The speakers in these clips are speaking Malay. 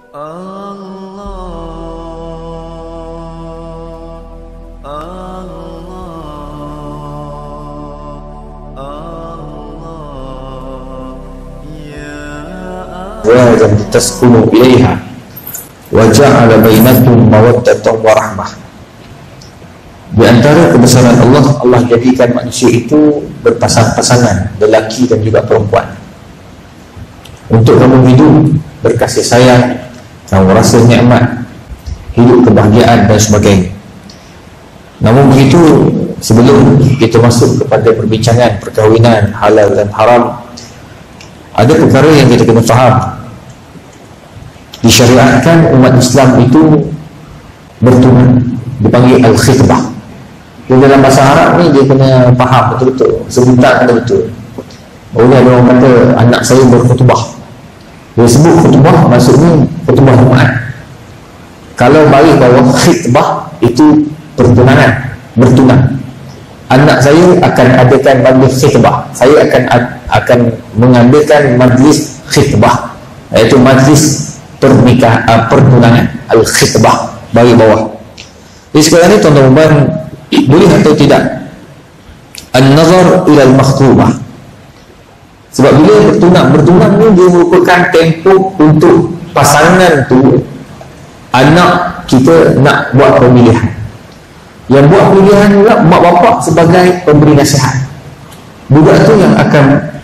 azwajan litaskunu ilaiha wa ja'ala bainakum mawaddatan wa rahmah. Di antara kebesaran Allah, Allah jadikan manusia itu berpasang-pasangan, lelaki dan juga perempuan, untuk kamu hidup berkasih sayang, kamu rasa nikmat, hidup kebahagiaan dan sebagainya. Namun begitu, sebelum kita masuk kepada perbincangan perkahwinan halal dan haram, ada perkara yang kita kena faham. Disyariatkan umat Islam itu bertunang, dipanggil al-khitbah. Jadi dalam bahasa Arab ni dia kena faham betul-betul, sebutan kena betul. Boleh ada orang kata anak saya berkhutbah. Dia sebut khutbah, maksudnya khutbah Jumaat. Kalau balik bahawa khitbah itu pertunangan, bertunang. Anak saya akan adakan majlis khitbah. Saya akan mengadakan majlis khitbah, iaitu majlis pertunangan, al-khitbah, bagi bawah. Jadi sekarang ni tuan-tuan, boleh atau tidak an-nazar ila al-makhtubah. Sebab bila bertunang ni dia merupakan tempoh untuk pasangan tu, anak kita nak buat pemilihan. Yang buat pemilihan pula mak bapak sebagai pemberi nasihat. Budak tu yang akan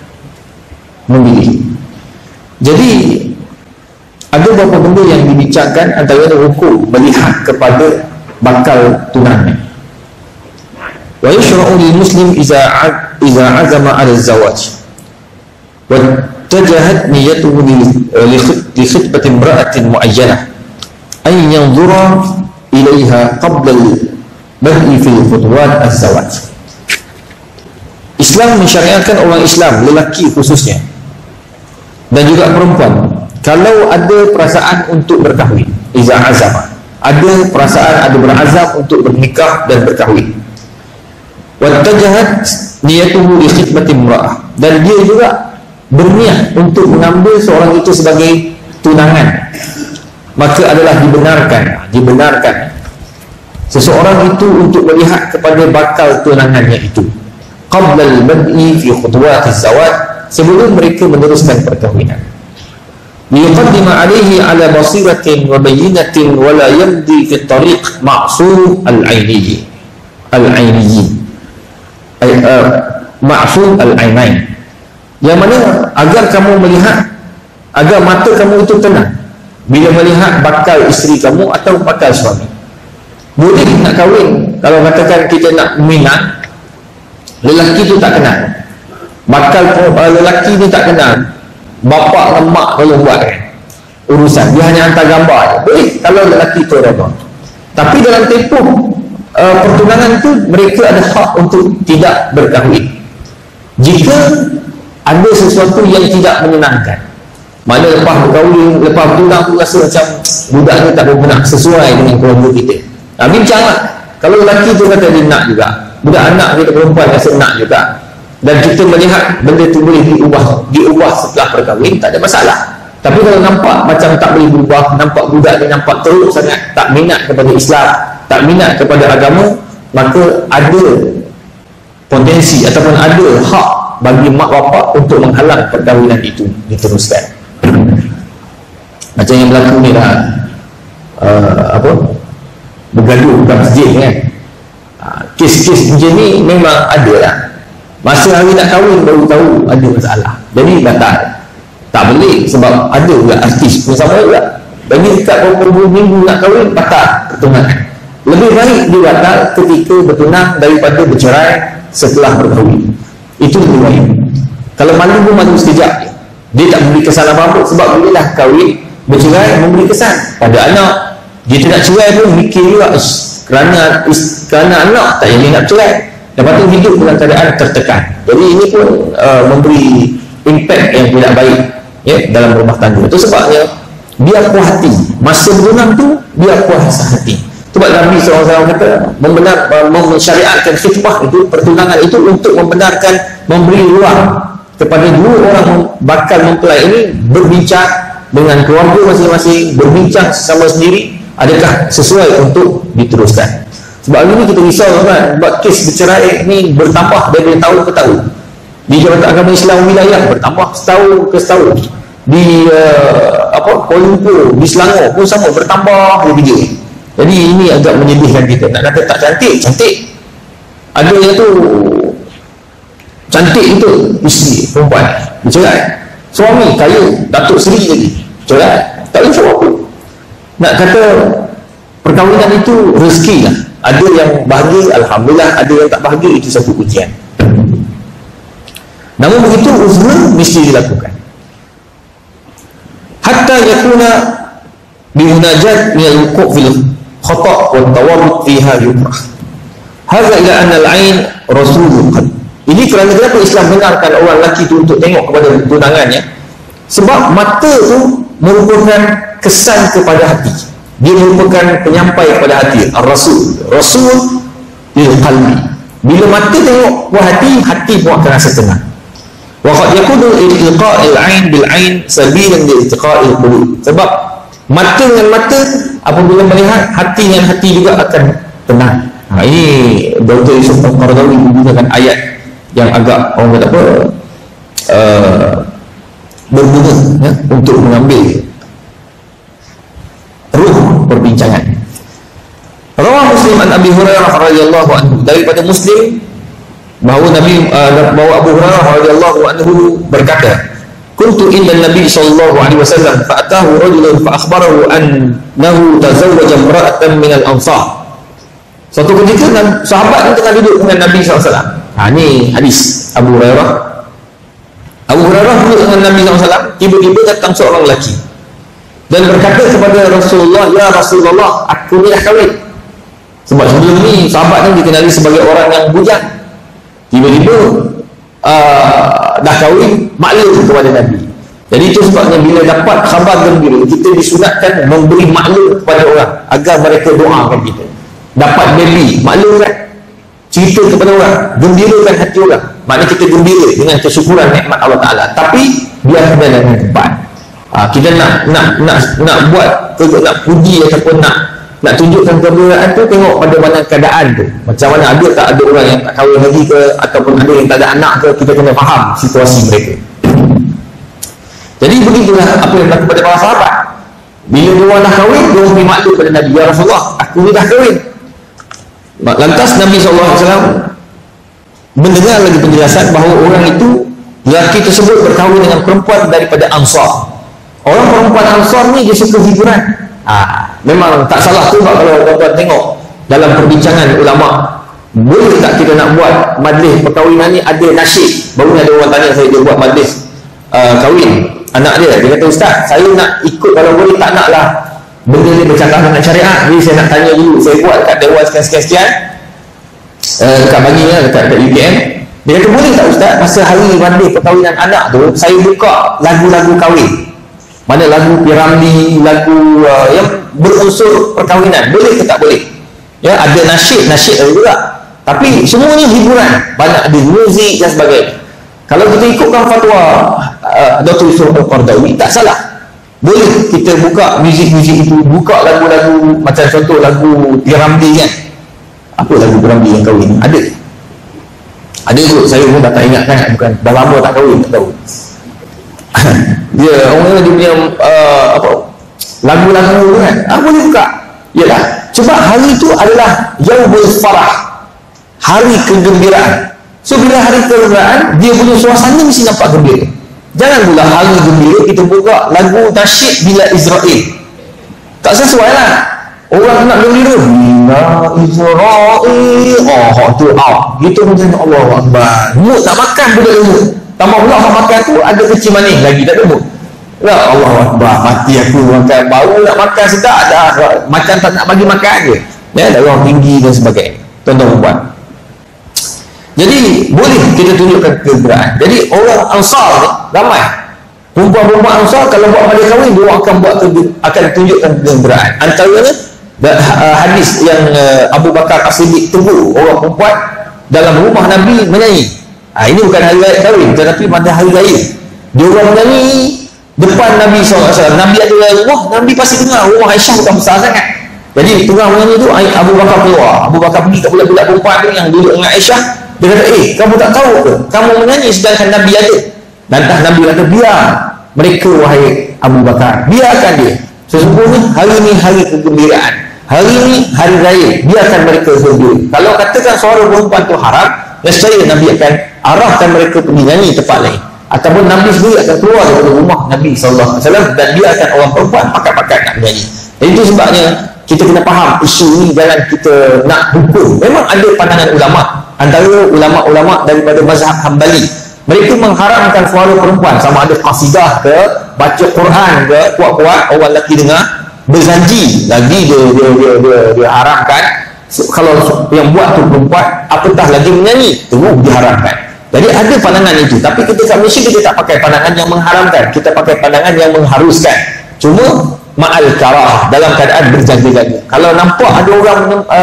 memilih. Jadi ada beberapa benda yang dibincangkan, antara hukum melihat kepada bakal tunangan. Wa yushra'u lil muslim iza azama 'ala az-zawaj wa tajahat niyyatuhu li khitbati imra'atin mu'ayyanah ay yanzura ilaiha qabla al-bad'i fi khutuwat az-zawaj. Islam mensyariatkan orang Islam, lelaki khususnya dan juga perempuan, kalau ada perasaan untuk berkahwin, iza azama, ada perasaan, ada berazam untuk bernikah dan berkahwin, wattajahat niyatuhu li khidmati imra'ah, dan dia juga berniat untuk mengambil seorang itu sebagai tunangan, maka adalah dibenarkan seseorang itu untuk melihat kepada bakal tunangannya itu qabla al-bad'i fi khutuwat az-zawaj, sebelum mereka meneruskan perkahwinan. Liyuqaddima alaihi ala basiratin wa bayyinatin wa la yamdi fi tariq ma'sum al-'ainiyyi ma'sum al-'ainain, yang mana agar kamu melihat, agar mata kamu itu tenang bila melihat bakal isteri kamu atau bakal suami. Boleh nak kahwin, kalau katakan kita nak minat, lelaki tu tak kenal, bakal lelaki ni tak kenal, bapa dan mak tolong buat urusan, dia hanya hantar gambar je. Boleh kalau lelaki tu redha. Tapi dalam tempoh pertunangan tu, mereka ada hak untuk tidak berkahwin jika ada sesuatu yang tidak menyenangkan. Mana lepas berkahwin, lepas bertunang tu rasa macam budak ni tak berguna, sesuai dengan keluarga kita. Bincanglah. Kalau lelaki tu kata dia nak juga, budak anak kita perempuan rasa nak juga, dan kita melihat benda tu boleh diubah setelah perkahwin, tak ada masalah. Tapi kalau nampak macam tak boleh berubah, nampak budak ni nampak teruk sangat, tak minat kepada Islam, tak minat kepada agama, maka ada potensi ataupun ada hak bagi mak bapak untuk menghalang perkahwinan itu diteruskan. Macam yang berlaku ni lah, bergaduh bukan masjid kan. Kes-kes macam ni memang ada lah. Masa hari nak kahwin baru tahu ada masalah, jadi batal. Tak boleh, sebab ada juga artis pun sama juga, bagi dekat beberapa minggu nak kahwin, batal pertunangan. Lebih baik dia batal ketika bertunang daripada bercerai setelah berkahwin. Itu lebih baik. Kalau malu pun malu sekejap je, dia tak memberi kesan apa-apa, sebab bila dah kahwin, bercerai memberi kesan pada anak. Dia tak nak cerai pun mikir juga, kerana anak tak jadi nak cerai, lepas tu hidup dalam keadaan tertekan. Jadi ini pun memberi impact yang tidak baik dalam rumah tangga. Itu sebabnya biar puas hati, masa bertunang tu biar puas hati. Sebab Nabi SAW kata mensyariatkan khitbah itu, pertunangan itu, untuk membenarkan, memberi ruang kepada dua orang bakal mempelai ini berbincang, dengan keluarga masing-masing, berbincang sesama sendiri, adakah sesuai untuk diteruskan. Sebab hari ni kita risau kan, sebab kes bercerai ni bertambah dari tahun ke tahun. Di Jabatan Agama Islam wilayah bertambah setahun ke setahun. Di Kuala Lumpur, di Selangor pun sama, bertambah lebih. Jadi ini agak menyedihkan kita. Nak kata tak cantik, cantik. Ada yang tu cantik itu isteri perempuan bercerai, suami kaya Datuk Seri jadi cerai, tak boleh jawab apa. Nak kata perkahwinan itu rezeki lah. Ada yang bahagia, alhamdulillah. Ada yang tak bahagia, itu satu ujian. Namun begitu usaha mesti dilakukan hatta yakuna bimunajat min al-wuqu' fil khata' wa tawarrud fiha yukrah. Hadza ila anna al-'ain rasulul qalb. Ini kerana kenapa Islam benarkan orang lelaki itu untuk tengok kepada tunangannya? Sebab mata itu merupakan kesan kepada hati. Dia merupakan penyampai kepada hati. Ar-Rasul, Rasul lil qalbi. Bila mata tengok buah hati, hati pun akan rasa tenang. Wa qad yakunu iltiqa'il 'ain bil 'ain sabilan li iltiqa'il qulub. Sebab mata dengan mata apabila melihat, hati dengan hati juga akan tenang. Ini Dr. Yusuf Al-Qaradawi menggunakan ayat yang agak orang kata apa berguna ya, untuk mengambil ruh perbincangan. Rawah Muslim an Abi Hurairah radhiyallahu anhu, daripada Muslim bahawa Abu Hurairah radhiyallahu anhu berkata, kuntu inda Nabi sallallahu alaihi wasallam fa atahu rajulun fa akhbarahu annahu tazawwaja imra'atan min al-ansar. Suatu ketika sahabat ni tengah duduk dengan Nabi sallallahu alaihi wasallam. Ni hadis Abu Hurairah. Abu Hurairah duduk dengan Nabi SAW, tiba-tiba datang seorang lelaki dan berkata kepada Rasulullah, ya Rasulullah, aku ni dah kahwin. Sebab sebelum ni sahabat ni dikenali sebagai orang yang bujang. Tiba-tiba dah kahwin, maklum kepada Nabi. Jadi itu sebabnya bila dapat khabar gembira, kita disunatkan memberi maklum kepada orang agar mereka doakan kita. Dapat baby, maklum kan, cerita kepada orang, gembirakan hati orang. Maknanya kita gembira dengan kesyukuran nikmat Allah Ta'ala. Tapi biar kita dengan tempat. Kita nak buat, nak puji ataupun nak tunjukkan kegembiraan tu, tengok pada mana keadaan tu. Macam mana, ada tak ada orang yang tak kahwin lagi ke, ataupun ada yang tak ada anak ke, kita kena faham situasi mereka. Jadi begitulah apa yang berlaku pada para sahabat. Bila diorang dah kahwin, diorang beri maklum pada Nabi, ya Rasulullah, aku ni dah kahwin. Lantas Nabi SAW mendengar lagi penjelasan bahawa orang itu, lelaki tersebut berkahwin dengan perempuan daripada Ansar. Orang perempuan Ansar ni dia suka hiburan. Memang tak salah tu kalau tuan-tuan tengok dalam perbincangan ulama, boleh tak kita nak buat majlis perkahwinan ni ada nasyid. Baru ada orang tanya saya, dia buat majlis kahwin anak dia. Dia kata, Ustaz, saya nak ikut, kalau boleh tak nak lah benda ni bercakap dengan syariat. Jadi saya nak tanya dulu, saya buat kat Dewan sekian-sekian dekat baginya, dekat UKM. Dia kata, boleh tak Ustaz, masa hari majlis perkahwinan anak tu, saya buka lagu-lagu kahwin, mana lagu Piramli, lagu yang berunsur perkahwinan, boleh ke tak boleh? Ya, ada nasyid ada juga, tapi semuanya hiburan, banyak ada muzik dan sebagainya. Kalau kita ikutkan fatwa Dr. Yusuf Al-Qaradawi, tak salah, boleh kita buka muzik-muzik itu, buka lagu-lagu macam contoh lagu Piramli kan. Apa lagu Piramli yang kahwin? Ada tu, saya pun dah tak ingat kan, bukan dah lama tak kahwin, tak tahu. Dia orang dia punya lagu-lagu kan, boleh buka. Yalah, sebab hari itu adalah Yaumul Farah, hari kegembiraan. So bila hari kegembiraan, dia punya suasana mesti nampak gembira. Jangan pula hari gembira kita buka lagu nasyid bila Israel, tak sesuai lah. Orang nak gembira bila Israel, tu gitu macam Allahu Akbar. Mood nak makan pun tak ada mood. Tambah pula orang makan tu ada kecil manis lagi, tak ada mood. Ya Allahu Akbar, mati aku makan, baru nak makan sedap dah, macam tak nak bagi makan je. Ya, darah tinggi dan sebagainya. Tuan-tuan buat. Jadi boleh kita tunjukkan kegembiraan. Jadi orang Ansar ni ramai. Perempuan-perempuan Ansar kalau buat majlis kahwin, dia akan tunjukkan kegembiraan. Antaranya hadis yang Abu Bakar As-Siddiq tegur orang perempuan dalam rumah Nabi menyanyi. Ini bukan hari raya kahwin, tetapi pada hari raya dia orang menyanyi depan Nabi SAW. Nabi ada rumah, Nabi pasti dengar rumah Aisyah bukan besar sangat. Jadi tengah menyanyi tu Abu Bakar keluar. Abu Bakar pergi ke budak-budak perempuan tu yang duduk dengan Aisyah. Dia kata, kamu tak tahu ke? Kamu menyanyi sedangkan Nabi ada. Lantas Nabi kata, biar mereka wahai Abu Bakar, biarkan dia. Sesungguhnya hari ni hari kegembiraan, hari ni hari raya, biarkan mereka berdua. Kalau katakan suara perempuan tu haram, nescaya Nabi akan arahkan mereka pergi nyanyi tempat lain, ataupun Nabi sendiri akan keluar daripada rumah Nabi SAW dan biarkan orang perempuan pakat-pakat nak menyanyi. Jadi itu sebabnya kita kena faham isu ni, jangan kita nak hukum. Memang ada pandangan ulama, antara ulama-ulama daripada mazhab Hambali, mereka mengharamkan suara perempuan, sama ada qasidah ke, baca Quran ke, kuat-kuat orang lelaki dengar, berzanji lagi dia haramkan. Kalau yang buat tu perempuan, apatah lagi menyanyi, terus diharamkan. Jadi ada pandangan itu, tapi kita kat Malaysia kita tak pakai pandangan yang mengharamkan, kita pakai pandangan yang mengharuskan. Cuma ma'al karah, dalam keadaan berjaga-jaga. Kalau nampak ada orang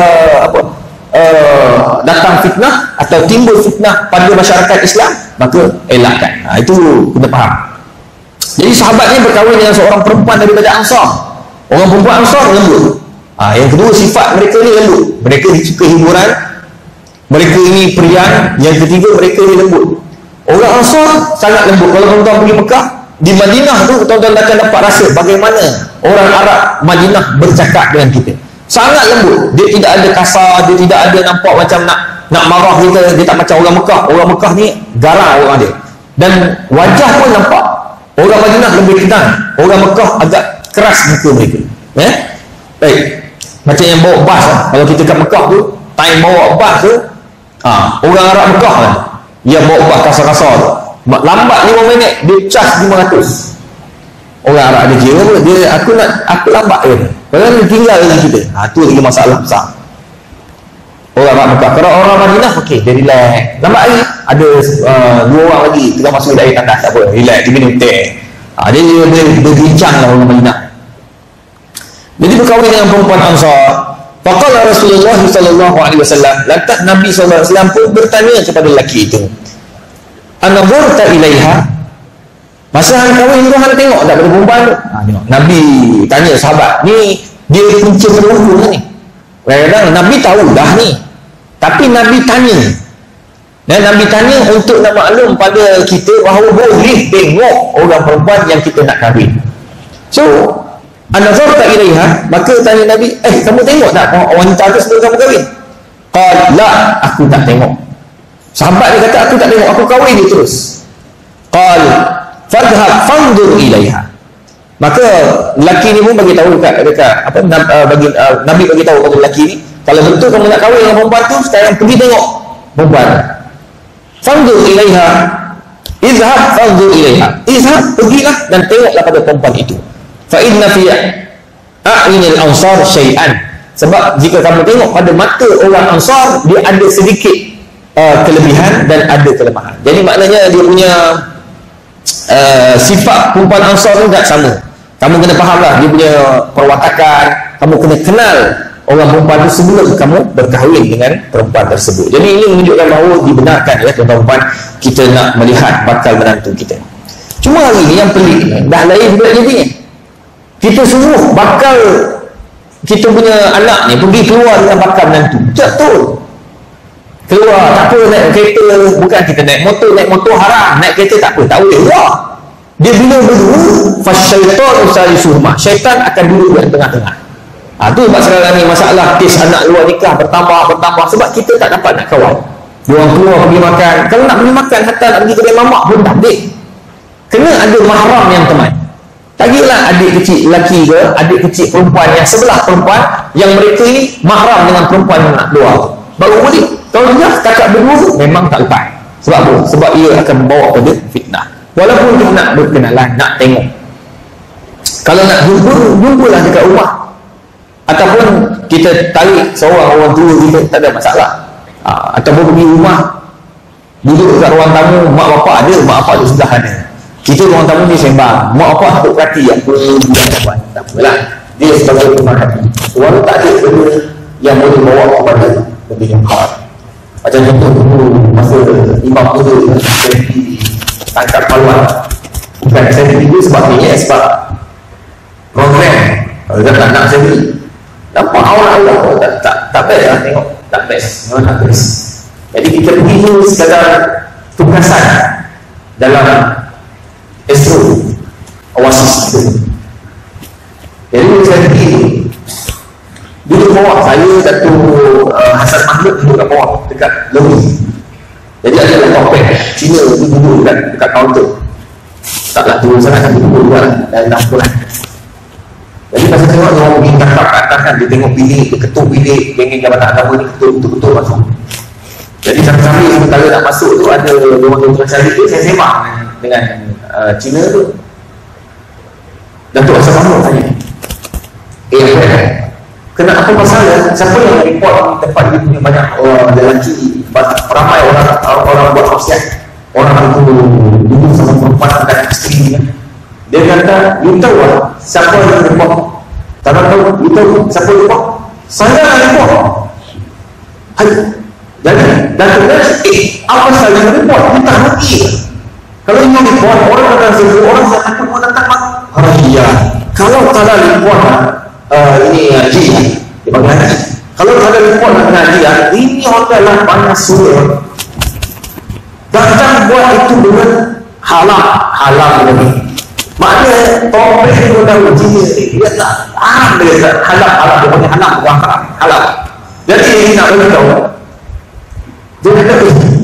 datang fitnah atau timbul fitnah pada masyarakat Islam, maka elakkan. Itu kena faham. Jadi sahabat ni berkahwin dengan seorang perempuan daripada Ansar. Orang perempuan Ansar lembut. Yang kedua, sifat mereka ni lembut. Mereka suka hiburan, mereka ini periang. Yang ketiga, mereka ni lembut. Orang Ansar sangat lembut. Kalau tuan-tuan pergi Mekah, di Madinah tu tuan-tuan akan dapat rasa bagaimana orang Arab Madinah bercakap dengan kita. Sangat lembut. Dia tidak ada kasar, dia tidak ada nampak macam nak marah kita. Dia tak macam orang Mekah. Orang Mekah ni garang orang dia. Dan wajah pun nampak orang Madinah lebih tenang. Orang Mekah agak keras muka mereka. Baik. Macam yang bawa bas lah. Kalau kita kat Mekah tu, time bawa bas tu, orang Arab Mekah lah, yang bawa bas kasar-kasar tu, lambat 5 minit dia cas 500. Orang Arab ada kira apa? Dia aku lambat je. Padahal dia tinggal dengan kita. Tu lagi masalah besar. Orang Arab Mekah. Kalau orang Madinah, okey, dia relax. Lambat lagi ada 2 orang lagi tengah masuk dari tandas, tak apa, relax, dia minum teh. Dia berbincang lah orang Madinah. Jadi berkahwin dengan perempuan Ansar. Faqala Rasulullah sallallahu alaihi wasallam, lantas Nabi sallallahu alaihi wasallam pun bertanya kepada lelaki itu, "Anadharta ilaiha?" Masa hang kahwin tu hang tengok tak pada perempuan tu? Tengok. Nabi tanya sahabat, ni dia punca perempuan ni. Kadang-kadang Nabi tahu dah ni, tapi Nabi tanya. Dan Nabi tanya untuk nak maklum pada kita bahawa boleh tengok orang perempuan yang kita nak kahwin. So, anazarta ilaiha, maka tanya Nabi, kamu tengok tak wanita tu sebelum kamu kahwin? Qala, la, aku tak tengok. Sahabat dia kata, aku tak tengok, aku kahwin dia terus. Qala, fadhhab fanzur ilaiha. Maka lelaki ni pun bagi tahu dekat Nabi bagi tahu kepada lelaki ni, kalau betul kamu nak kahwin dengan perempuan tu, sekarang pergi tengok perempuan. Fanzur ilaiha, izhab fanzur ilaiha. Izhab, pergilah dan tengoklah pada perempuan itu. Fa inna fi a'yunil ansar syai'an. Sebab jika kamu tengok pada mata orang Ansar, dia ada sedikit kelebihan dan ada kelemahan. Jadi maknanya dia punya sifat perempuan Ansar ni tak sama. Kamu kena fahamlah dia punya perwatakan. Kamu kena kenal orang perempuan itu sebelum kamu berkahwin dengan perempuan tersebut. Jadi ini menunjukkan bahawa dibenarkan ya tuan-tuan kita nak melihat bakal menantu kita. Cuma hari ni yang pelik dah lain pula jadi. Kita semua bakal kita punya anak ni pergi keluar dengan bakal menantu. Betul. Keluar, tak apa naik kereta, bukan kita naik motor haram, naik kereta tak apa, tak boleh keluar. Dia bila berdua, fasyaitan usalisuhma, syaitan akan duduk di tengah-tengah. Tu sebab sekarang ni masalah kes anak luar nikah bertambah, sebab kita tak dapat nak kawal. Diorang keluar pergi makan, kalau nak pergi makan, hatta nak pergi kedai mamak pun tak boleh. Kena ada mahram yang teman. Tak kira lah adik kecil lelaki ke, adik kecil perempuan yang sebelah perempuan, yang mereka ni mahram dengan perempuan yang nak keluar, baru boleh. Kalau dia setakat berdua memang tak lepas. Sebab apa? Sebab ia akan membawa pada fitnah. Walaupun kita nak berkenalan, nak tengok. Kalau nak jumpalah dekat rumah. Ataupun kita tarik seorang orang tua kita, tak ada masalah. Ataupun pergi rumah, duduk dekat ruang tamu, mak bapak ada, mak bapak duduk sebelah ada. Kita ruang tamu ni sembang, mak bapak tak perhati apa buat, tak apalah. Dia sebagai pemerhati. Orang tak ada benda yang boleh bawa kepada lebih hal. Macam contoh dulu masa Imam Hudud tangkap paluan, bukan saya beli sebab ni sebab program. Kalau tak nak saya beli, nampak awal-awal tak best lah tengok, tak best, memang tak best. Jadi kita pergi ni sekadar tugasan dalam Astro Oasis itu. Jadi saya pergi duduk bawah, saya Datuk Hasan Mahmud duduk kat bawah dekat lobi. Jadi ada orang Cina tu duduk dekat kaunter, taklah turun sangat, duduk luar dan nampak lah. Jadi pasal tengok orang pergi cakap kat atas kan, dia tengok bilik, dia ketuk bilik geng-geng Jabatan Agama ni, ketuk masuk. Jadi sambil kalau nak masuk tu ada orang cari tu, saya sembang dengan Cina tu. Datuk Hasan Mahmud tanya, kenapa masalah? Siapa yang report tempat dia punya banyak lelaki, ramai orang buat maksiat, orang itu duduk sama perempuan dan isteri kan? Dia kata, you tahu lah siapa yang report? Tak tahu, you tahu siapa yang report? Saya yang report. Jadi, Datuk dia, apa saya yang report? Dia tak ngerti. Kalau you report, orang akan sebut, orang akan pun datang. Ya, kalau tak ada report ini haji, dia panggil haji. Kalau tak ada report nak haji, ini hotel lah banyak suruh. Jangan buat itu dengan halal lagi. Maknanya topik itu dah uji dia tak dia tak halal dia panggil halal. Jadi ini nak beritahu. Dia kata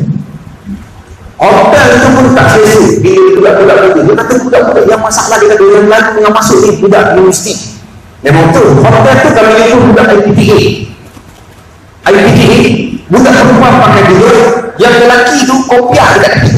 hotel itu pun tak selesa. Budak-budak itu, dia kata budak-budak yang masalah dia kata yang lain yang masuk ni budak universiti. Memang tu hotel tu kalau dia pun budak IPTA budak perempuan pakai dulu, yang lelaki tu kopiah dekat tepi.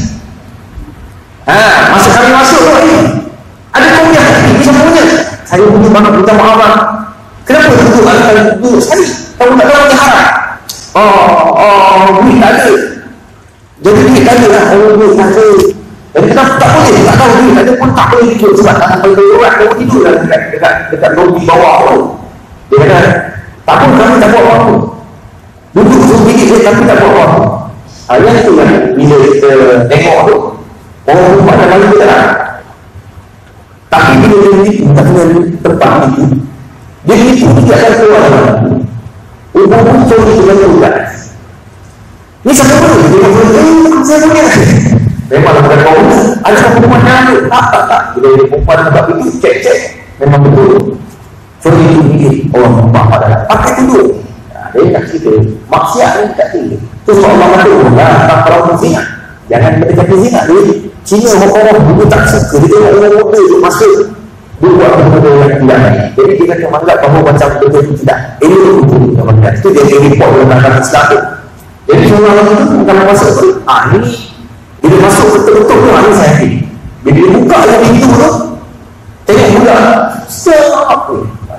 Masa kami masuk tu ada kopiah dekat tepi, siapa punya? Saya punya banget, minta maaf bang. Kenapa duduk? Kalau duduk sekali, kamu tak tahu yang haram. Duit tak ada. Jadi duit tak ada lah, kalau duit tak ada. Jadi kita tak boleh, tak tahu duit tak ada pun tak boleh tidur. Sebab tak sampai darurat, kamu tidur lah dekat lobi bawah tu. Dia kata, tak pun kami tak buat apa-apa. Duduk sendiri dia tapi tak buat apa-apa. Yang itu kan, bila kita tengok tu, orang rumah dah lalu kita lah. Tapi bila dia menipu, tak kena tempat menipu. Dia menipu, dia akan keluar dalam umum curi dengan juga. Ni siapa pun? Dia kata, saya punya. Memang bukan kau. Ada perempuan yang ada. Tak. Bila dia perempuan tempat itu, cek. Memang betul. Curi itu mikir, orang rumah pada pakai duduk. Dia tak cerita, maksiat ni tak cerita. Tu sebab Allah kata, tak kalau zina. Jangan mendekati zina. Dia Cina orang dulu tak suka. Dia tengok orang muda tu masuk. Dia buat benda yang tidak baik. Jadi dia kata menganggap bahawa macam benda itu tidak. Ini hukum yang menganggap. Itu dia report dalam dalam Islam tu. Jadi semua orang itu bukan masuk tu. Ini bila masuk betul-betul tu, ini saya pilih. Bila dia buka lagi pintu tu, tengok budak. Siapa?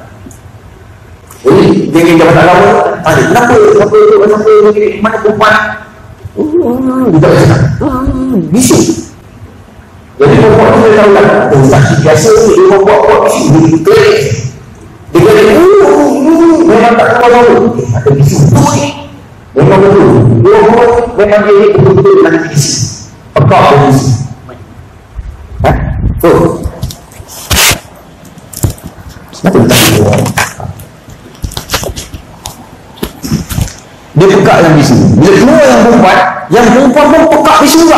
Jadi dia ingin Jabatan Agama tanya, kenapa mana perempuan? Dia tak cakap bisu. Jadi perempuan tu dia tahu lah, saksi biasa ni dia buat bisu. Dia klik. Dia kata memang tak tahu. Ada bisu tu ni. Memang betul. Dia memang dia betul-betul dengan bisu. Pekak dan bisu. Tu kenapa dia tak tahu? Dia pekak yang bisu. Bila keluar yang perempuan pun pekak bisu juga.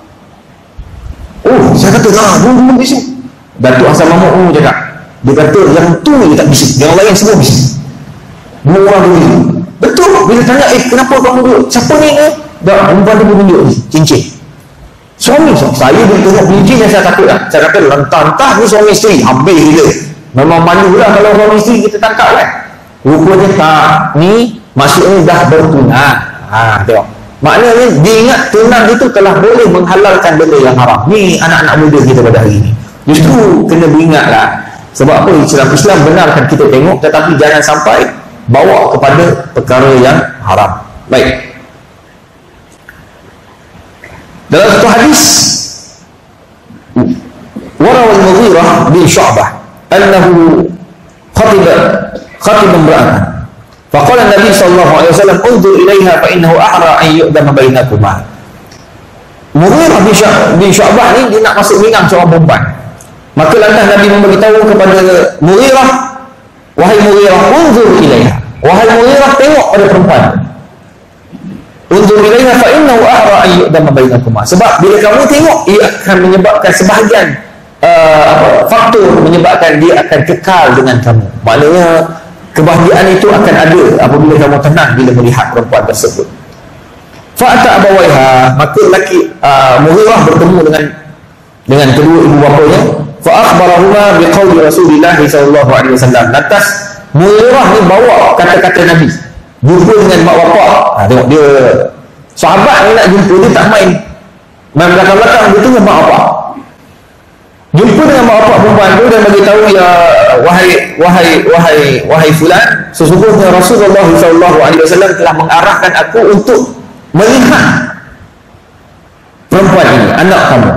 Saya kata, belum bisu. Datuk Hasan Mahmud cakap. Dia kata, yang tu je tak bisu. Yang lain semua bisu. Dua orang tu bisu. Betul. Bila tanya, kenapa kamu duduk? Siapa ni? Perempuan tu pun tunjuk cincin. Suami. Saya bila tengok cincin yang saya takut lah. Saya kata, entah ni suami isteri. Habis dia. Memang malu lah kalau suami isteri kita tangkap kan. Rupanya tak. Ni maksudnya dah bertunang. Tengok. Maknanya dia ingat tunang itu telah boleh menghalalkan benda yang haram. Ni anak-anak muda kita pada hari ini. Justru kena beringatlah. Sebab apa? Islam benarkan kita tengok, tetapi jangan sampai bawa kepada perkara yang haram. Baik. Dalam satu hadis, Warawal Mughirah bin Syu'bah annahu khatiba imra'atan. Faqala Nabi sallallahu alaihi wasallam unzur ilaiha fa innahu ahra an yu'dama bainakuma. Mughirah bin Syu'bah ni dia nak masuk minang seorang perempuan. Maka lantas Nabi memberitahu kepada Mughirah, wahai Mughirah, unzur ilaiha, wahai Mughirah, tengok pada perempuan, unzur ilaiha fa innahu ahra an yu'dama bainakuma, sebab bila kamu tengok ia akan menyebabkan sebahagian faktor menyebabkan dia akan kekal dengan kamu. Maknanya kebahagiaan itu akan ada apabila kamu tenang bila melihat perempuan tersebut. Fa'ata abawaiha, maka lelaki Mughirah bertemu dengan kedua ibu bapanya. Fa'akhbarahuma biqauli Rasulillah sallallahu alaihi wasallam. Lantas Mughirah ni bawa kata-kata Nabi, jumpa dengan mak bapak. Tengok dia sahabat ni nak jumpa, dia tak main belakang-belakang, dia tengok mak bapak. Jumpa dengan mak bapak perempuan tu dan bagi tahu, ya wahai fulan, sesungguhnya Rasulullah sallallahu alaihi wasallam telah mengarahkan aku untuk melihat perempuan ini, anak kamu.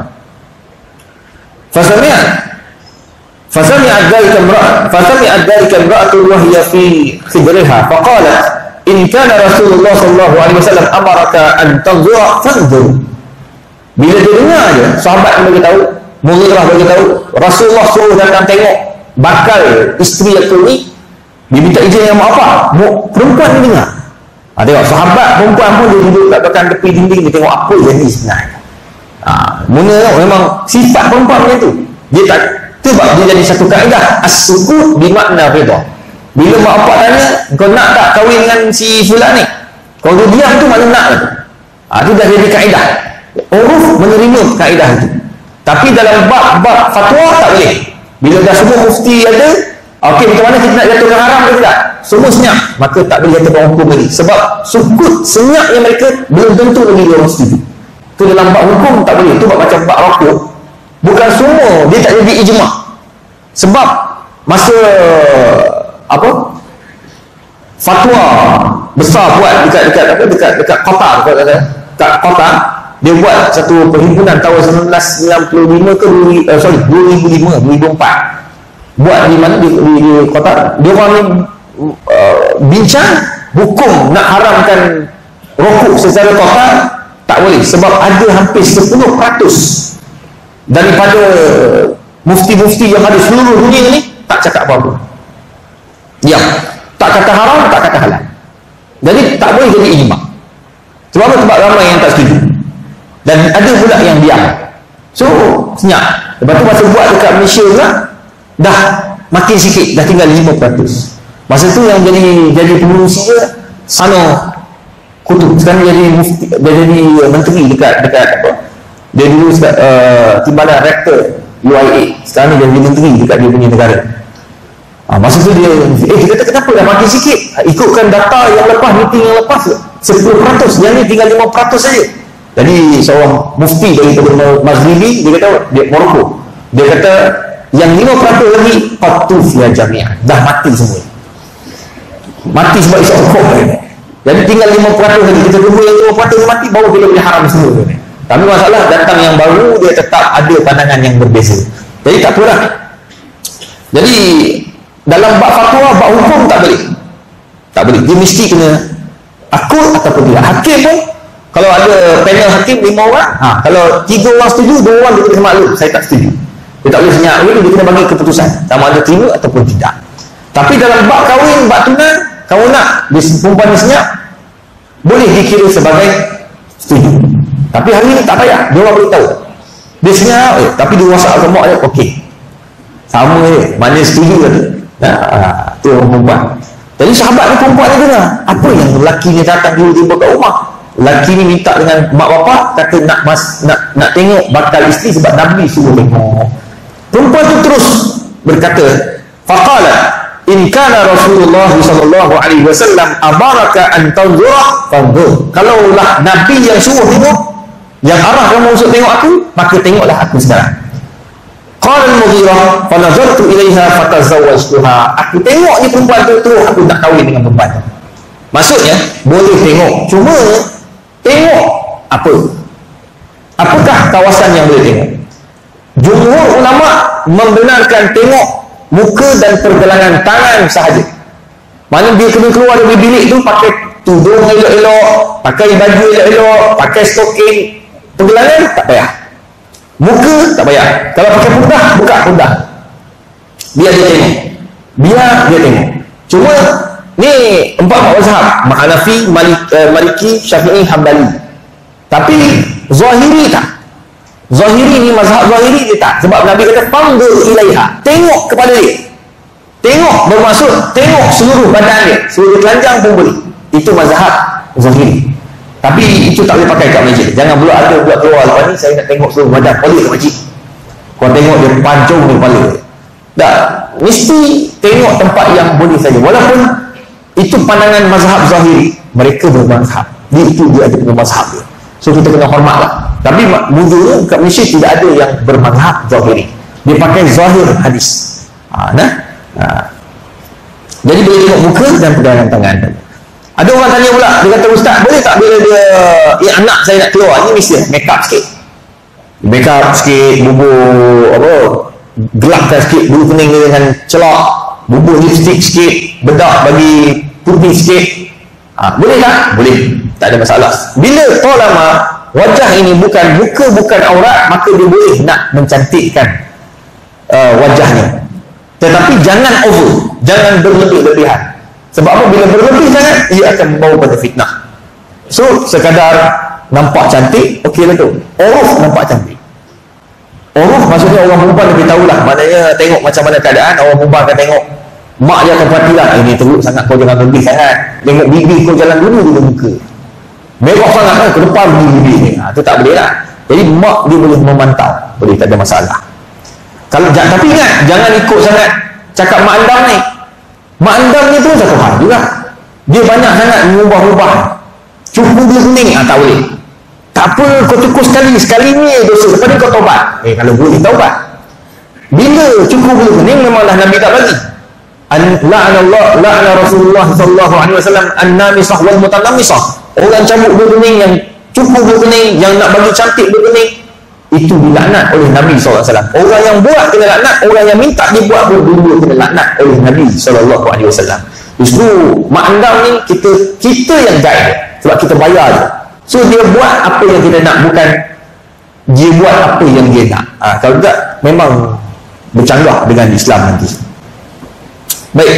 Fasami'at dzalika imra'atun wa hiya fi khidriha faqalat in kana Rasulullah sallallahu alaihi wasallam amaraka an tanzura fanzur. Bila dia dengar je, sahabat bagi tahu, Mughirah bagi tahu, Rasulullah suruh datang tengok bakal isteri aku ni, dia minta izin dengan mak bapak. Perempuan ni dengar. Tengok sahabat perempuan pun dia duduk kat belakang tepi dinding, dia tengok apa jadi sebenarnya. Mula memang sifat perempuan macam tu. Dia tak, sebab dia jadi satu kaedah, as-sukut bimakna ridha. Bila mak bapak tanya, kau nak tak kahwin dengan si fulan ni? Kalau dia diam tu makna nak tu. Itu dah jadi kaedah. Uruf menerima kaedah itu. Tapi dalam bab fatwa tak boleh. Bila dah semua mufti ada, okey, macam mana kita nak jatuhkan haram ke tidak? Semua senyap, maka tak boleh jatuhkan hukum lagi. Sebab sukut senyapnya mereka belum tentu lagi dia orang setuju. Itu dalam bab hukum tak boleh. Itu bab macam bab rokok. Bukan semua dia tak jadi ijma'. Sebab masa fatwa besar buat dekat Qatar, dekat Qatar, dia buat satu perhimpunan tahun 1995 ke 2004. Buat di mana, di Qatar. Dia orang ni bincang hukum nak haramkan rokok secara total tak boleh, sebab ada hampir 10% daripada mufti-mufti yang ada seluruh dunia ni tak cakap apa-apa. Ya, tak kata haram, tak kata halal. Jadi tak boleh jadi ijma'. Sebab apa? Sebab ramai yang tak setuju. Dan ada pula yang diam. So, senyap. Lepas tu masa buat dekat Malaysia juga, dah makin sikit, dah tinggal 5%. Masa tu yang jadi pengurusi dia, Kutub. Sekarang dia jadi menteri dekat apa? Dia dulu timbalan rektor UIA. Sekarang dia jadi menteri dekat dia punya negara. Masa tu dia kata kenapa dah makin sikit? Ikutkan data yang lepas, meeting yang lepas 10%, yang ni tinggal 5% saja. Jadi seorang mufti daripada Mazribi, dia kata, dia Morocco, dia kata yang 5% lagi qatuf ya jami'ah, dah mati semua. Mati sebab isyak hukum. Jadi tinggal 5% lagi. Kita tunggu yang 5% mati, baru kita boleh haram semua. Tapi masalah datang yang baru, dia tetap ada pandangan yang berbeza. Jadi tak apalah. Jadi dalam bab fatwa, bab hukum tak boleh. Tak boleh. Dia mesti kena akul ataupun tidak. Hakim pun, kalau ada panel hakim 5 orang, kalau 3 orang setuju, 2 orang dia kena maklum, saya tak setuju. Dia tak boleh senyap, dia kena bagi keputusan sama ada terima ataupun tidak. Tapi dalam bab kahwin, bab tunang, kamu nak perempuan ni senyap, boleh dikira sebagai setuju. Tapi hari ni tak payah, dia orang boleh tahu dia senyap, tapi dia wasak ke mak dia, okey, sama je, maknanya setuju lah tu. Tu orang perempuan. Jadi sahabat ni, perempuan ni dengar apa yang lelaki ni datang tiba-tiba kat rumah. Lelaki ni minta dengan mak bapak, kata nak tengok bakal isteri sebab Nabi suruh tengok. Perempuan tu terus berkata, faqala in kana Rasulullah sallallahu alaihi wasallam abaraka an tanzura fanzur. Kalaulah Nabi yang suruh tengok, yang arah kamu untuk tengok aku, maka tengoklah aku sekarang. Qala al-Mughirah fa nazartu ilaiha fatazawwajtuha. Aku tengok ni perempuan tu, aku nak kahwin dengan perempuan tu. Maksudnya boleh tengok, cuma tengok apa? Apakah kawasan yang boleh tengok? Jumhur ulama membenarkan tengok muka dan pergelangan tangan sahaja. Mana dia kena keluar dari bilik tu pakai tudung elok-elok, pakai baju elok-elok, pakai stoking pergelangan tak payah, muka tak payah. Kalau pakai pundah, buka pundah, biar dia tengok, Cuma ni empat mazhab, Hanafi, Maliki, Syafi'i, Hambali. Tapi Zahiri tak. Zahiri ni, mazhab Zahiri dia tak. Sebab Nabi kata panggil ilaiha, tengok kepada dia. Tengok bermaksud tengok seluruh badan dia, seluruh telanjang pun boleh. Itu mazhab Zahiri. Tapi itu tak boleh pakai kat masjid. Jangan pula ada buat keluar lepas ni saya nak tengok seluruh badan, boleh kat masjid. Kau tengok dia pancung di kepala. Tak, mesti tengok tempat yang boleh saja. Walaupun itu pandangan mazhab Zahiri, mereka bermazhab. Itu dia ada mazhab dia. So kita kena hormatlah. Tapi mujur kat Malaysia tidak ada yang bermazhab Zahiri. Dia pakai zahir hadis. Jadi boleh tengok muka dan pegangan tangan. Ada orang tanya pula, dia kata ustaz, boleh tak bila dia anak saya nak keluar ni mesti make up sikit, bubur apa, gelapkan sikit bulu kuning dia dengan celak, bubur lipstick sikit, bedak bagi putih sikit. Boleh tak? Boleh, tak ada masalah. Bila lama wajah ini bukan aurat, maka dia boleh nak mencantikkan wajahnya. Tetapi jangan over, jangan berlebih-lebihan. Sebab apa? Bila berlebih sangat, ia akan membawa pada fitnah. So, sekadar nampak cantik, okey lah tu. Uruf nampak cantik. Uruf maksudnya orang perempuan lebih tahulah. Maknanya tengok macam mana keadaan, orang perempuan akan tengok. Mak dia akan perhatilah, ini teruk sangat, kau jangan lebih sangat. Tengok bibir kau jalan dulu juga muka. Merah sangat kan, ke depan bibir ni. Itu tak boleh lah. Jadi mak dia boleh memantau. Boleh, tak ada masalah. Tapi ingat, jangan ikut sangat cakap mak andam ni. Mak andam ni pun satu hal juga. Dia banyak sangat mengubah-ubah. Cukup dia kuning, tak boleh. Tak apa, kau cukup sekali ni dosa. Lepas ni kau taubat. Kalau boleh taubat. Bila cukup dia kuning, memanglah Nabi tak bagi. La'na Rasulullah sallallahu alaihi wasallam an-namisah wal mutanamisah. Orang cabut dia kuning, yang cukup dia kuning, yang nak bagi cantik dia kuning, itu dilaknat oleh Nabi SAW. Orang yang buat kena laknat, orang yang minta dibuat pun dulu kena laknat oleh Nabi SAW. Justru mak andam ni kita yang guide, sebab kita bayar je. So dia buat apa yang kita nak, bukan dia buat apa yang dia nak. Kalau tidak, memang bercanggah dengan Islam nanti. Baik.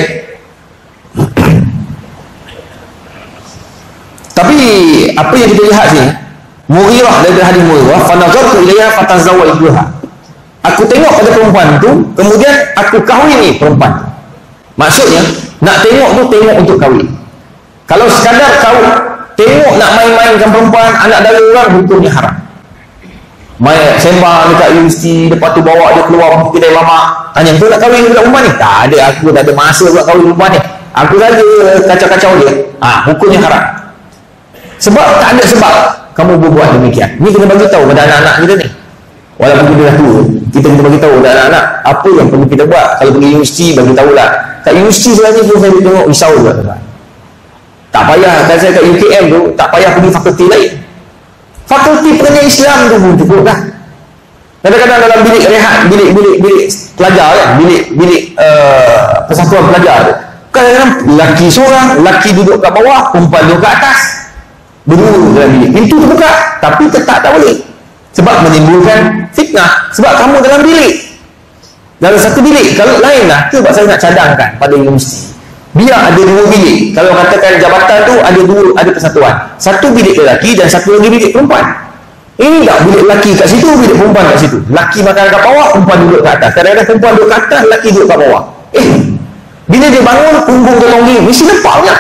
Tapi apa yang kita lihat sini, Mughirah, dari hadis Mughirah, fanazartu ilayha fatazawwajtuha. Aku tengok pada perempuan tu, kemudian aku kahwin ni perempuan. Maksudnya nak tengok tu tengok untuk kahwin. Kalau sekadar kau tengok nak main-mainkan perempuan, anak dara orang, hukumnya haram. Main sembang dekat universiti, lepas tu bawa dia keluar kedai mamak, tanya tu nak kahwin budak perempuan ni? Tak ada, aku tak ada masa buat kahwin perempuan ni. Aku saja kacau-kacau dia. Hukumnya haram. Sebab tak ada sebab kamu berbuat demikian. Ni kena bagi tahu pada anak-anak kita ni. Walaupun kita dah tua, kita kena bagi tahu pada anak-anak apa yang perlu kita buat. Kalau pergi universiti, bagi tahulah. Kat universiti sebenarnya pun saya tengok risau juga. Tak payah, kan saya kat UKM tu, tak payah pergi fakulti lain. Fakulti pengajian Islam tu pun cukup dah. Kadang-kadang dalam bilik rehat, bilik pelajar kan, bilik persatuan pelajar tu, kadang-kadang lelaki seorang, lelaki duduk kat bawah, perempuan duduk kat atas, berdua dalam bilik. Pintu terbuka, tapi tetap tak boleh. Sebab menimbulkan fitnah. Sebab kamu dalam bilik, dalam satu bilik. Kalau lain lah, tu sebab saya nak cadangkan pada universiti, biar ada dua bilik. Kalau katakan jabatan tu ada persatuan, satu bilik lelaki dan satu lagi bilik perempuan. Ini tak, bilik lelaki kat situ, bilik perempuan kat situ. Lelaki makan kat bawah, perempuan duduk kat atas. Kadang-kadang perempuan duduk kat atas, lelaki duduk kat bawah. Bila dia bangun, punggung tolong dia, mesti lempaknya.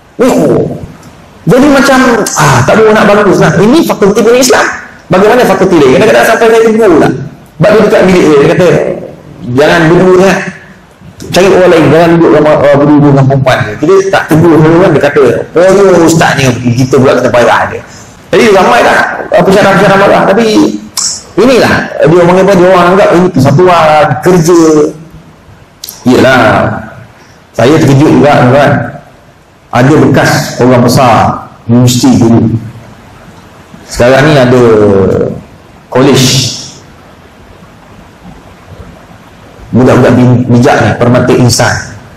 Jadi macam tak boleh nak bagus lah. Ini fakulti pengajian Islam. Bagaimana fakulti lain? Kadang-kadang sampai saya tunggu lah. Sebab dia dekat bilik dia kata, jangan berdua lah, cari orang lain, jangan duduk berdua dengan perempuan dia. Kita tak tunggu orang, dia kata, oh ustaz ni, kita pula kena payah dia. Jadi ramai lah persyaratan marah. Tapi inilah dia orang apa, dia orang anggap ini persatuan kerja. Iyalah, saya terkejut juga kan. Ada bekas orang besar universiti dulu, sekarang ni ada college. Budak-budak bijak ni, Permata Insan,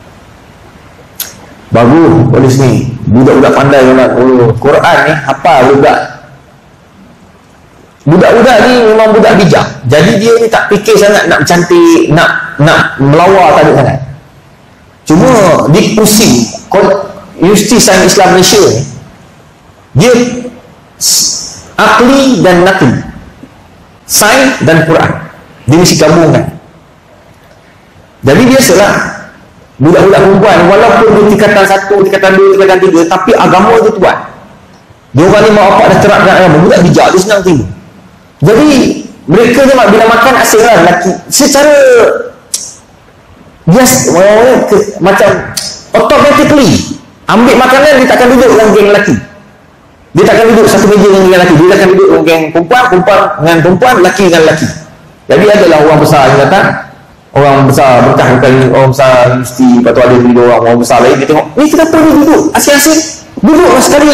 bagus college ni. Budak-budak pandai orang. Quran ni hafal budak. Budak-budak ni memang budak bijak. Jadi dia ni tak fikir sangat nak cantik, nak melawar, tak ada sangat. Cuma dia pusing. Universiti Sains Islam Malaysia ni, dia akli dan nakli, sains dan Quran, dia mesti gabungkan. Jadi biasalah budak-budak perempuan, walaupun dia tingkatan 1, tingkatan 2, tingkatan 3, tapi agama dia kuat. Dia orang ni mak bapak dah terapkan agama, budak bijak, dia senang terima. Jadi mereka je bila makan asing lah lelaki secara biasa, macam automatically ambil makanan, dia takkan duduk dengan geng lelaki, dia takkan duduk satu meja dengan geng lelaki, dia takkan duduk dengan geng perempuan, perempuan dengan perempuan, lelaki dengan lelaki. Jadi adalah orang besar yang datang, orang besar berkah, bukan orang besar universiti, lepas tu ada video orang besar lain, dia tengok ni kenapa dia duduk asing-asing, duduklah sekali,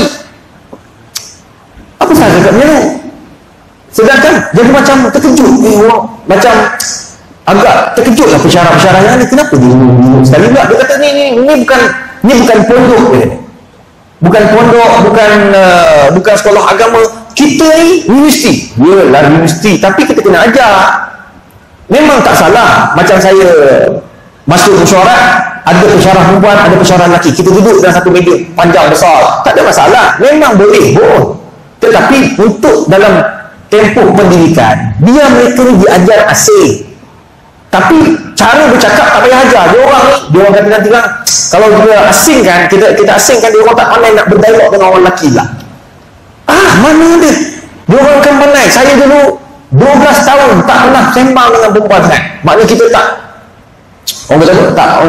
apa sahaja kat mana. Sedangkan jadi macam terkejut, orang macam agak terkejut lah pensyarah-pensyarah yang ni, kenapa dia duduk sekali pula. Dia kata ni bukan pondok dia. Bukan pondok, bukan sekolah agama. Kita ni universiti. Yalah universiti, tapi kita kena ajar. Memang tak salah. Macam saya masuk mesyuarat, ada pensyarah perempuan, ada pensyarah lelaki, kita duduk dalam satu meja panjang besar, tak ada masalah. Memang boleh pun. Tetapi untuk dalam tempoh pendidikan, dia mereka ni diajar asing, tapi cara bercakap tak payah ajar. Dia orang kata nanti kan, kalau dia asingkan, kita asingkan, dia orang tak pandai nak berdialog dengan orang lelaki lah. Mana dia? Dia orang kan pandai. Saya dulu 12 tahun tak pernah sembang dengan perempuan kan. Maknanya kita tak, orang kata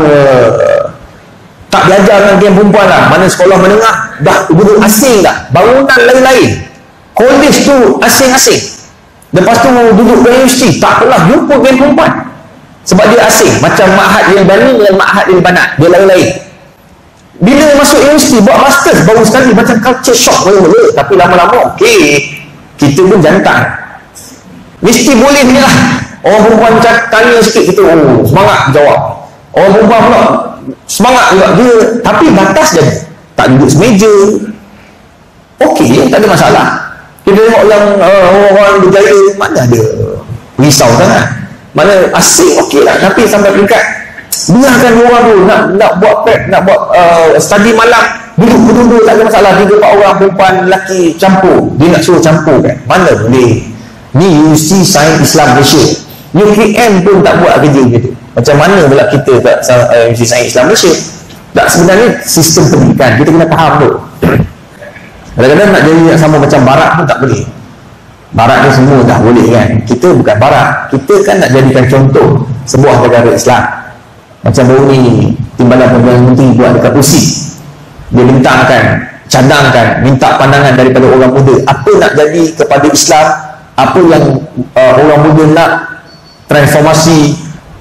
tak belajar dengan geng perempuan lah. Mana sekolah menengah dah duduk asing dah, bangunan lain-lain, kolej tu asing-asing, lepas tu duduk di universiti tak pernah jumpa geng perempuan sebab dia asing. Macam Ma'had Ilbani dengan Ma'had Ilbanat, dia lain-lain. Bila masuk universiti buat masters, baru sekali macam culture shock mula-mula, tapi lama-lama kita pun jantan, mesti boleh ni lah. Orang perempuan tanya sikit, kita semangat jawab. Orang perempuan pula semangat juga dia, tapi batas je, tak duduk semeja, okey, tak ada masalah. Kita tengok yang orang berjaya, mana ada risau sangat, mana asing okey lah. Tapi sampai peringkat biarkan orang tu nak buat prep, nak buat study malam, duduk tak ada masalah. 3-4 orang perempuan lelaki campur, dia nak suruh campur kan, mana boleh. Ni UC Sains Islam Malaysia, UKM pun tak buat kerja gitu. Macam mana pula kita kat UC Sains Islam Malaysia? Tak, sebenarnya sistem pendidikan kita kena faham tu. Kadang-kadang nak sama macam barat pun tak boleh. Barat ni semua dah boleh kan. Kita bukan barat, kita kan nak jadikan contoh sebuah negara Islam. Macam baru ni Timbalan Perdana Menteri buat dekat Rusi, dia bintangkan, cadangkan, minta pandangan daripada orang muda, apa nak jadi kepada Islam, apa yang orang muda nak transformasi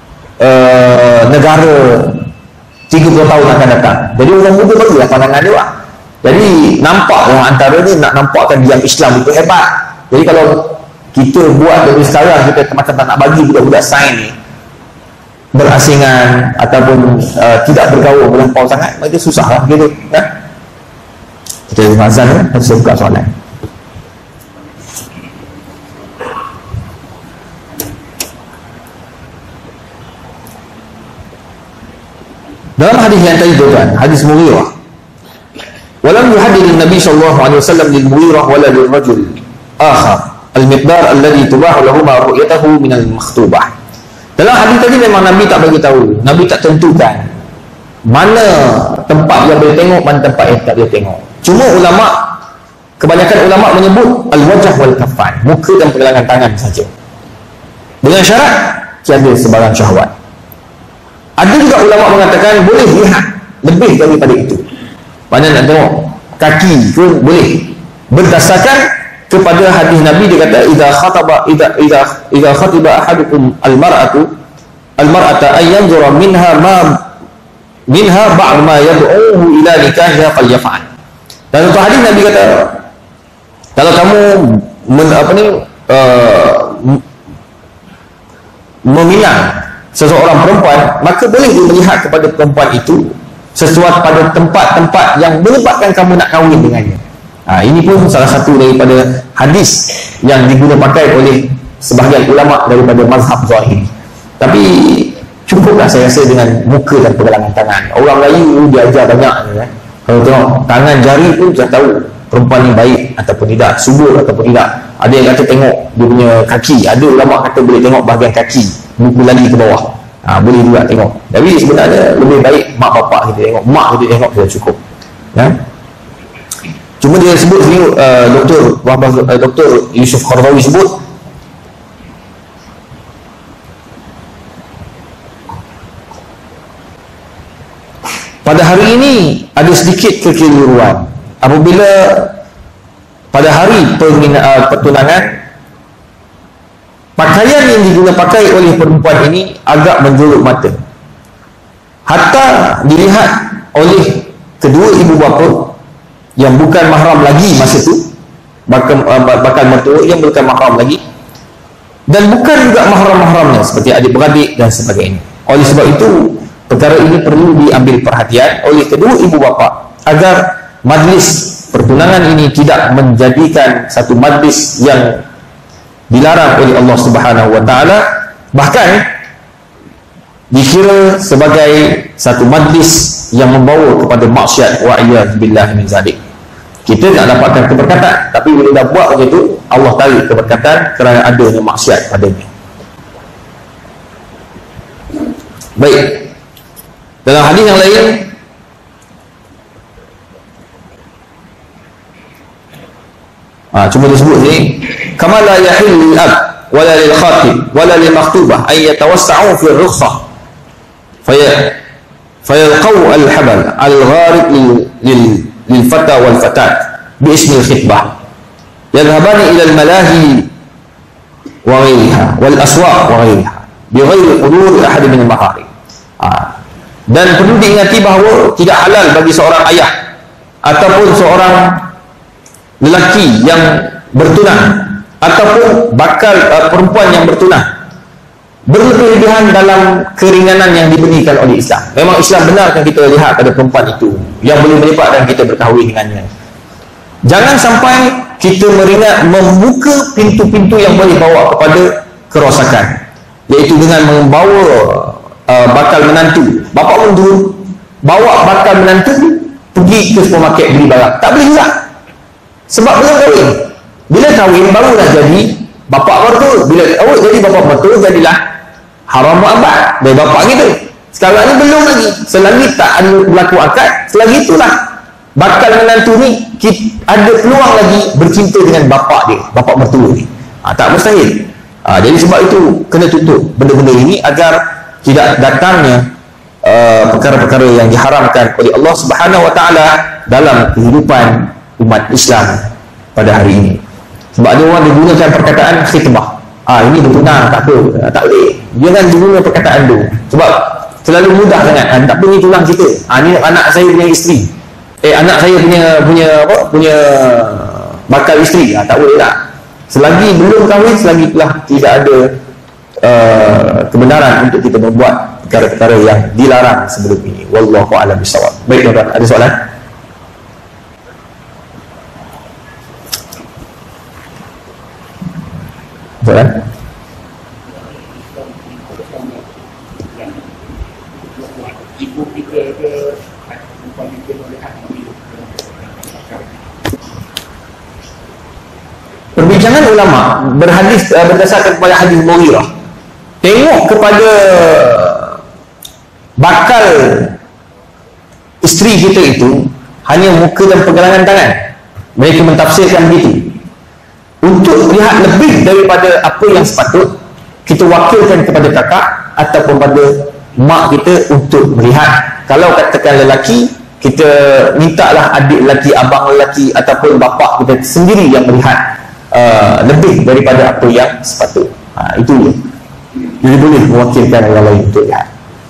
negara 30 tahun akan datang. Jadi orang muda barulah pandangan dia lah. Jadi nampak yang antara ni nak nampakkan diam Islam itu hebat. Jadi kalau kita buat dari sekarang, kita macam tak nak bagi budak-budak sains ni berasingan ataupun tidak bergaul melampau sangat, itu susah lah gitu kan. Kita azan kan, saya buka soalan. Dalam hadis yang tadi tuan, hadis Mughirah, walam yuhaddid Nabi sallallahu alaihi wasallam lil Mughirah wala lil rajul akhar al-miqdar alladhi tubahu lahu ma ru'yatahu min al-makhtubah. Dalam hadis tadi memang Nabi tak bagi tahu, Nabi tak tentukan mana tempat yang boleh tengok, mana tempat yang tak boleh tengok. Cuma kebanyakan ulama menyebut al-wajh wal kaffan, muka dan pergelangan tangan saja, dengan syarat tiada sebarang syahwat. Ada juga ulama mengatakan boleh lihat lebih daripada itu. Mana nak tengok kaki pun boleh. Berdasarkan kepada hadis Nabi, dia kata idza khatiba ahadukum al-mar'ata ay yanzura minha ba'd ma yad'uhu ila nikahha falyaf'al. Dan untuk hadis Nabi kata, kalau kamu meminang seseorang perempuan, maka boleh dia melihat kepada perempuan itu sesuatu pada tempat-tempat yang menyebabkan kamu nak kahwin dengannya. Ini pun salah satu daripada hadis yang diguna pakai oleh sebahagian ulama daripada mazhab Zahiri. Tapi cukuplah saya rasa dengan muka dan pergelangan tangan. Orang Melayu dia ajar banyak kan? Kalau tengok tangan jari pun sudah tahu perempuan ni baik ataupun tidak, subur ataupun tidak. Ada yang kata tengok dia punya kaki, ada ulama kata boleh tengok bahagian kaki, buku lagi ke bawah, boleh juga tengok. Tapi sebenarnya lebih baik mak bapak kita tengok, mak kita tengok sudah cukup ya? Cuma dia sebut sini Dr. Yusuf Qaradawi sebut pada hari ini ada sedikit kekeliruan apabila pada hari pertunangan pakaian yang digunakan pakai oleh perempuan ini agak menjolok mata, hatta dilihat oleh kedua ibu bapa yang bukan mahram lagi masa itu, bakal mertua yang bukan mahram lagi, dan bukan juga mahram-mahramnya seperti adik-beradik dan sebagainya. Oleh sebab itu perkara ini perlu diambil perhatian oleh kedua ibu bapa agar majlis pertunangan ini tidak menjadikan satu majlis yang dilarang oleh Allah Subhanahu wa taala, bahkan dikira sebagai satu majlis yang membawa kepada maksiat, wa iyaz billah min zalik. Kita nak dapatkan keberkatan, tapi bila dah buat begitu Allah tarik keberkatan kerana adanya maksiat padanya. Baik, dalam hadis yang lain cuma disebut ni, kama la yahillu lil ab wala lil khatib wala lil makhtubah ay yatawassa'u fi ar-rukhsah fayalqaw al-habal al-gharib lil fata wal fatat bi ismi al-khitbah yadhhabani ila al-malahi wa ghayriha wal aswaq wa ghayriha bi ghairi hudur ahad min al-maharim. Dan perlu diingati bahawa tidak halal bagi seorang ayah ataupun seorang lelaki yang bertunang ataupun bakal perempuan yang bertunang berlebihan dalam keringanan yang diberikan oleh Islam. Memang Islam benarkan kita lihat pada perempuan itu yang boleh menyebabkan kita berkahwin dengannya. Jangan sampai kita membuka pintu-pintu yang boleh bawa kepada kerosakan, iaitu dengan membawa bakal menantu, bapa mundur bawa bakal menantu pergi ke supermarket beli barang. Tak boleh juga, sebab belum kahwin. Bila kahwin barulah jadi bapa mertua. Bila jadi bapa mertua, jadilah haram mu'abbad dari bapa kita. Sekarang ni belum lagi, selagi tak ada berlaku akad, selagi itulah bakal menantu ni ada peluang lagi bercinta dengan bapa dia, bapa mertua ni. Tak mustahil. Jadi sebab itu kena tutup benda-benda ini agar tidak datangnya perkara-perkara yang diharamkan oleh Allah Subhanahu wa taala dalam kehidupan umat Islam pada hari ini. Sebab ada orang digunakan perkataan khitbah, ini bertunang, tak apa, tak boleh. Jangan digunakan perkataan tu, sebab terlalu mudah sangat. Tak apa, ni tulang kita, ni anak saya punya isteri, anak saya punya bakal isteri, tak boleh lah. Selagi belum kahwin, selagi itulah tidak ada kebenaran untuk kita membuat perkara-perkara yang dilarang sebelum ini. Wallahu a'lam bishawab. Baik tuan-tuan, ada soalan? Soalan? Perbincangan ulama berdasarkan kepada hadis Mughirah, tengok kepada bakal isteri kita itu hanya muka dan pergelangan tangan. Mereka mentafsirkan begitu. Untuk lihat lebih daripada apa yang sepatut, kita wakilkan kepada kakak ataupun pada mak kita untuk melihat. Kalau katakan lelaki, kita mintalah adik lelaki, abang lelaki ataupun bapa kita sendiri yang melihat lebih daripada apa yang sepatut. Itu je. Jadi boleh mewakilkan orang lain untuk lihat.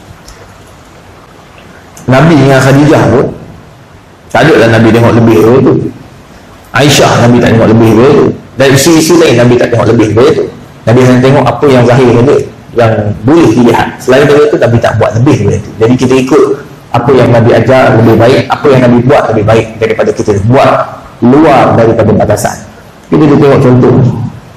Nabi dengan Khadijah pun tak ada lah Nabi tengok lebih dari itu. Aisyah Nabi tak tengok lebih dari itu. Dan isu-isu lain Nabi tak tengok lebih dari itu. Nabi hanya tengok apa yang zahir saja, yang boleh dilihat. Selain dari itu Nabi tak buat lebih dari itu. Jadi kita ikut apa yang Nabi ajar lebih baik, apa yang Nabi buat lebih baik daripada kita buat luar daripada batasan. Kita tengok contoh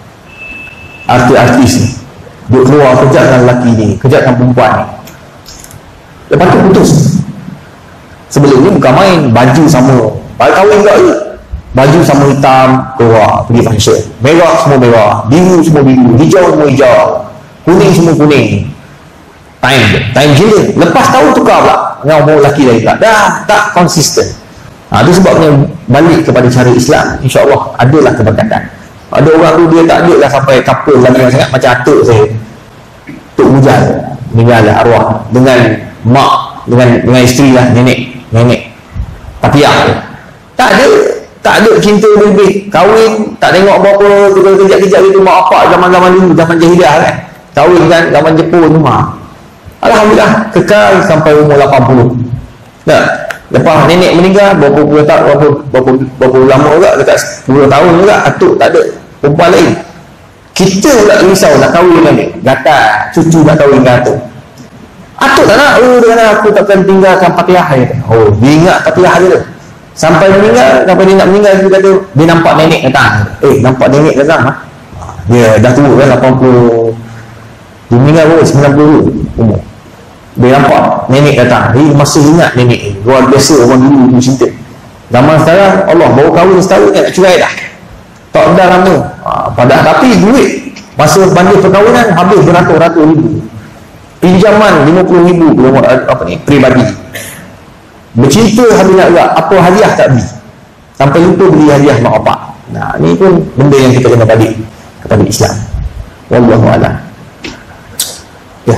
artis ni duk keluar kejap dengan lelaki ni, kejap dengan perempuan ni, lepas tu putus. Sebelum ni bukan main, baju sama, baru kahwin juga je, baju sama hitam, keluar pergi function, merah semua merah, biru semua biru, hijau semua hijau, kuning semua kuning. Time gila. Lepas tahun tukar pula dengan orang lelaki lain pula, dah tak konsisten. Itu sebabnya balik kepada cara Islam, insya-Allah adalah keberkatan. Ada orang tu dia tak ada lah sampai couple lagi sangat, macam atuk saya, Tok Mujal meninggal lah arwah, dengan mak, dengan isteri lah, nenek Patiah. Tak ada cinta lebih, kahwin tak tengok berapa kejap-kejap itu mak bapak zaman-zaman dulu, zaman jahiliah kan, kahwin kan zaman Jepun tu. Alhamdulillah kekal sampai umur 80. Nah, lepas nenek meninggal berapa lama juga, dekat 10 tahun juga, atuk tak ada perempuan lain. Kita pula risau nak kahwin dengan dia, gatal cucu nak kahwin dengan atuk. Atuk tak nak, dengan aku takkan tinggalkan Patiah dia. Dia ingat Patiah dia sampai meninggal, sampai dia nak meninggal dia kata dia nampak nenek datang. Nampak nenek datang dia dah tua kan, 80, dia meninggal pun 90 umur. Dia nampak nenek datang, dia masih ingat nenek ni. Luar biasa orang dulu cinta. Zaman sekarang Allah baru kahwin setahun kan nak cerai dah, tak dah lama. Padahal tapi duit masa banding perkahwinan habis beratus-ratus ribu, pinjaman 50,000 peribadi, bercinta habis nak agak, apa hadiah tak beli, sampai lupa beli hadiah mak bapak. Ni pun benda yang kita kena balik kepada Islam. Wallahu a'lam. Ya.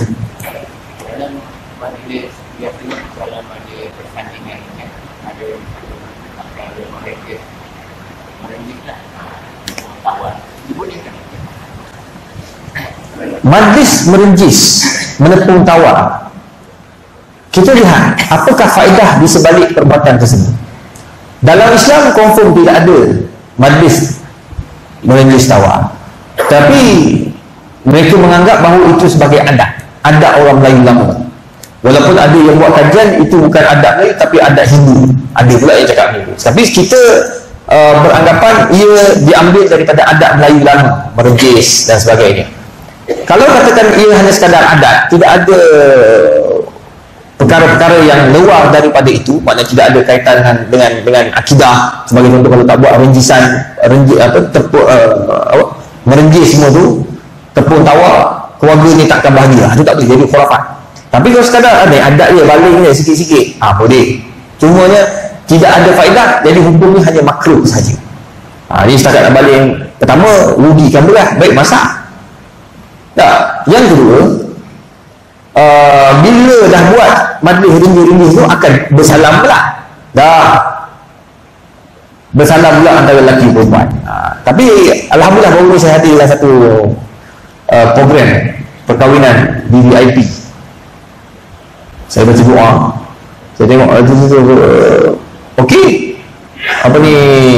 Majlis merenjis, menepung tawar. Kita lihat apakah faedah di sebalik perbuatan tersebut. Dalam Islam confirm tidak ada majlis merenjis tawar, tapi mereka menganggap bahawa itu sebagai adat orang Melayu lama. Walaupun ada yang buat kajian itu bukan adat Melayu tapi adat Hindu, ada pula yang cakap Hindu. Tapi kita beranggapan ia diambil daripada adat Melayu lama, merenjis dan sebagainya. Kalau katakan ia hanya sekadar adat, tidak ada perkara-perkara yang luar daripada itu, maknanya tidak ada kaitan dengan akidah. Sebagai contoh, kalau tak buat renjisan, merenjis semua tu, tepung tawar, keluarga ni takkan bahagia, itu tak boleh, jadi khurafat. Tapi kalau sekadar ada adat dia, baling dia sikit-sikit, boleh. Cumanya tidak ada faedah, jadi hukumnya hanya makruh saja. Ini setakat nak baling pertama, rugikan belah, baik masak. Yang kedua, bila dah buat majlis ringgis-ringgis tu akan bersalam pula. Bersalam pula antara lelaki perempuan. Tapi alhamdulillah baru ni saya hadirlah satu program perkahwinan di VIP. Saya baca doa, saya tengok okey, apa ni,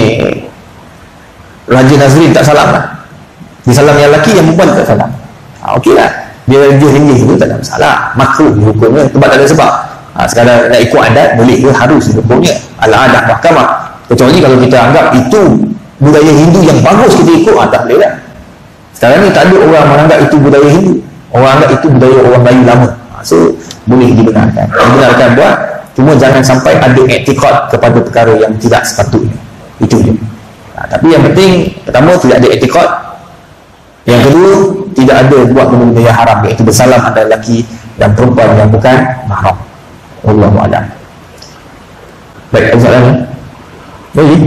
Raja Nazrin tak salam lah. Dia salam yang lelaki, yang perempuan tak salam. Okey lah, dia ringgis itu tak ada masalah, makruh hukumnya, sebab tak ada sebab. Sekadar nak ikut adat boleh ke, harus hukumnya al-adat mahkamah. Kecuali kalau kita anggap itu budaya Hindu yang bagus kita ikut, tak boleh lah. Sekarang ni tak ada orang menganggap itu budaya Hindu, orang anggap itu budaya orang Melayu lama. So boleh dibenarkan buat, cuma jangan sampai ada etikad kepada perkara yang tidak sepatutnya, itu je. Tapi yang penting, pertama tidak ada etikad, yang kedua tidak ada buat benda-benda yang haram, iaitu bersalam antara lelaki dan perempuan yang bukan mahram. Wallahu a'lam. Baik, ada soalan ni? Boleh?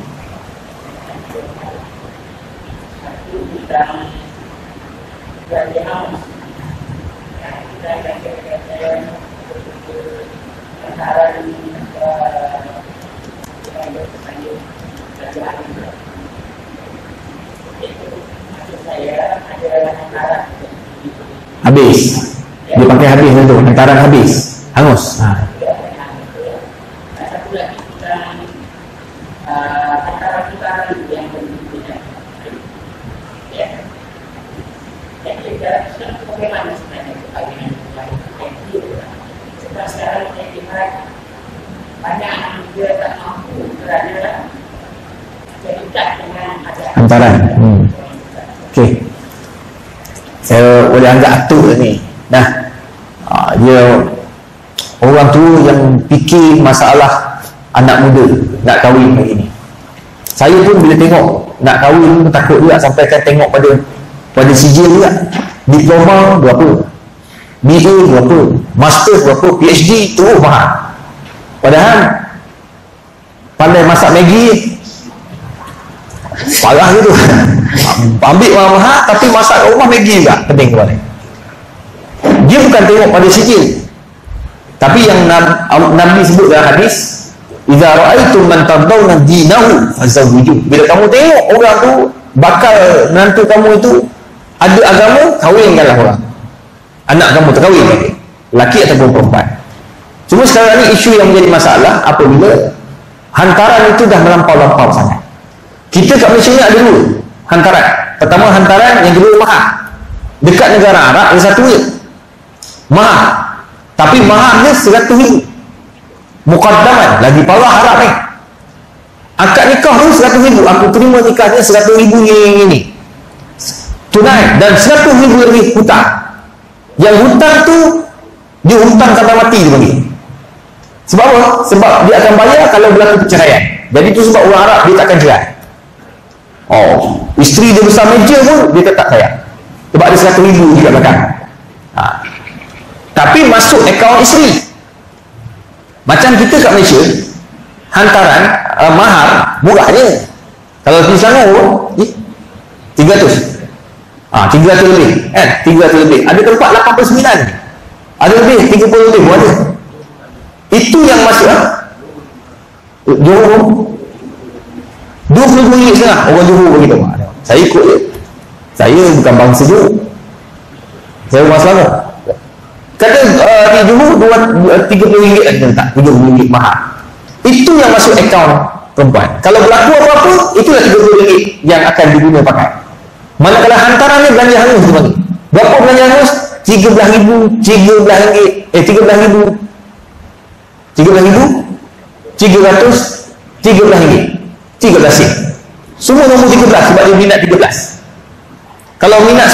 Habis. Dia pakai habis tu, hantaran habis. Hangus. Hantaran. Okey. boleh anggap atuk ni. Nah, dia orang tua yang fikir masalah anak muda nak kahwin hari ni. Saya pun bila tengok nak kahwin pun takut juga, sampai kan tengok pada sijil juga. Diploma berapa, BA berapa, master berapa, PhD terus mahal. Padahal pandai masak Maggi parah gitu. Ambil mahal tapi masak kat rumah Maggi juga penting kepala. Dia bukan tengok pada sijil, tapi yang Nabi sebut dalam hadis, idza ra'aitum man tardawna dinahu fazawwiju. Bila kamu tengok orang tu bakal menantu kamu itu ada agama, kahwinkanlah orang. Anak kamu terkahwin lagi, lelaki ataupun perempuan. Cuma sekarang ni isu yang menjadi masalah apabila hantaran itu dah melampau-lampau sangat. Kita kat Malaysia ni ada dua hantaran. Pertama hantaran, yang kedua mahar. Dekat negara Arab ada satu je mahar, tapi maharnya 100,000. Muqaddaman, lagi parah Arab ni. Akad nikah tu 100,000, aku terima nikahnya 100,000 ini tunai, dan 100,000 lebih hutang. Yang hutang tu dia hutang sampai mati dia bagi. Sebab apa? Sebab dia akan bayar kalau berlaku perceraian. Jadi tu sebab orang Arab dia takkan cerai. Isteri dia besar meja pun dia tetap sayang, sebab ada 100,000 di belakang. Tapi masuk akaun isteri. Macam kita kat Malaysia, hantaran mahar murahnya. Kalau di sana 300. 300 lebih kan, 300 lebih. Ada tempat 89, ada lebih 30 lebih pun ada. Itu yang masuk Johor RM20 orang Johor begitu. Saya ikut je, saya bukan bangsa Johor, saya orang Selangor. Kata di Johor RM30 ada tak, RM30 mahal. Itu yang masuk akaun perempuan. Kalau berlaku apa-apa, itulah RM30 yang akan diguna pakai. Manakala hantarannya belanja hangus tu bagi. Berapa belanja hangus? RM13,000, RM13,000, RM13,300, RM13, 13 sen. Semua nombor 13 sebab dia minat 13. Kalau minat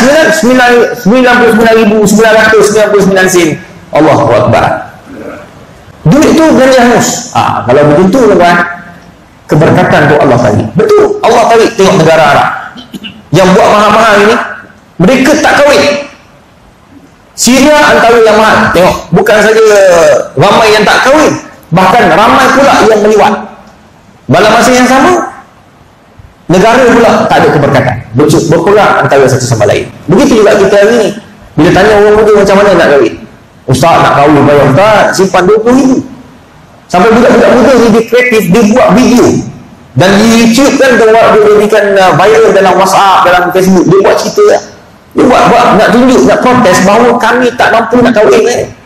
99,999 sen. Allahu Akbar. Duit tu belanja hangus. Kalau begitu tuan, keberkatan tu Allah tarik. Betul, Allah tarik. Tengok negara Arab yang buat mahal-mahal ini, mereka tak kahwin. Syria antara yang mahal. Tengok, bukan saja ramai yang tak kahwin, bahkan ramai pula yang meliwat. Dalam masa yang sama, negara pula tak ada keberkatan, berperang antara satu sama lain. Begitu juga kita hari ini. Bila tanya orang muda macam mana nak kahwin, ustaz nak kahwin bayar ustaz, simpan RM20,000. Sampai budak-budak muda ni dia kreatif, dia buat video dan di YouTube kan, dia jadikan viral dalam WhatsApp, dalam Facebook. Dia buat cerita, dia buat nak tunjuk, nak protes bahawa kami tak mampu nak kahwin.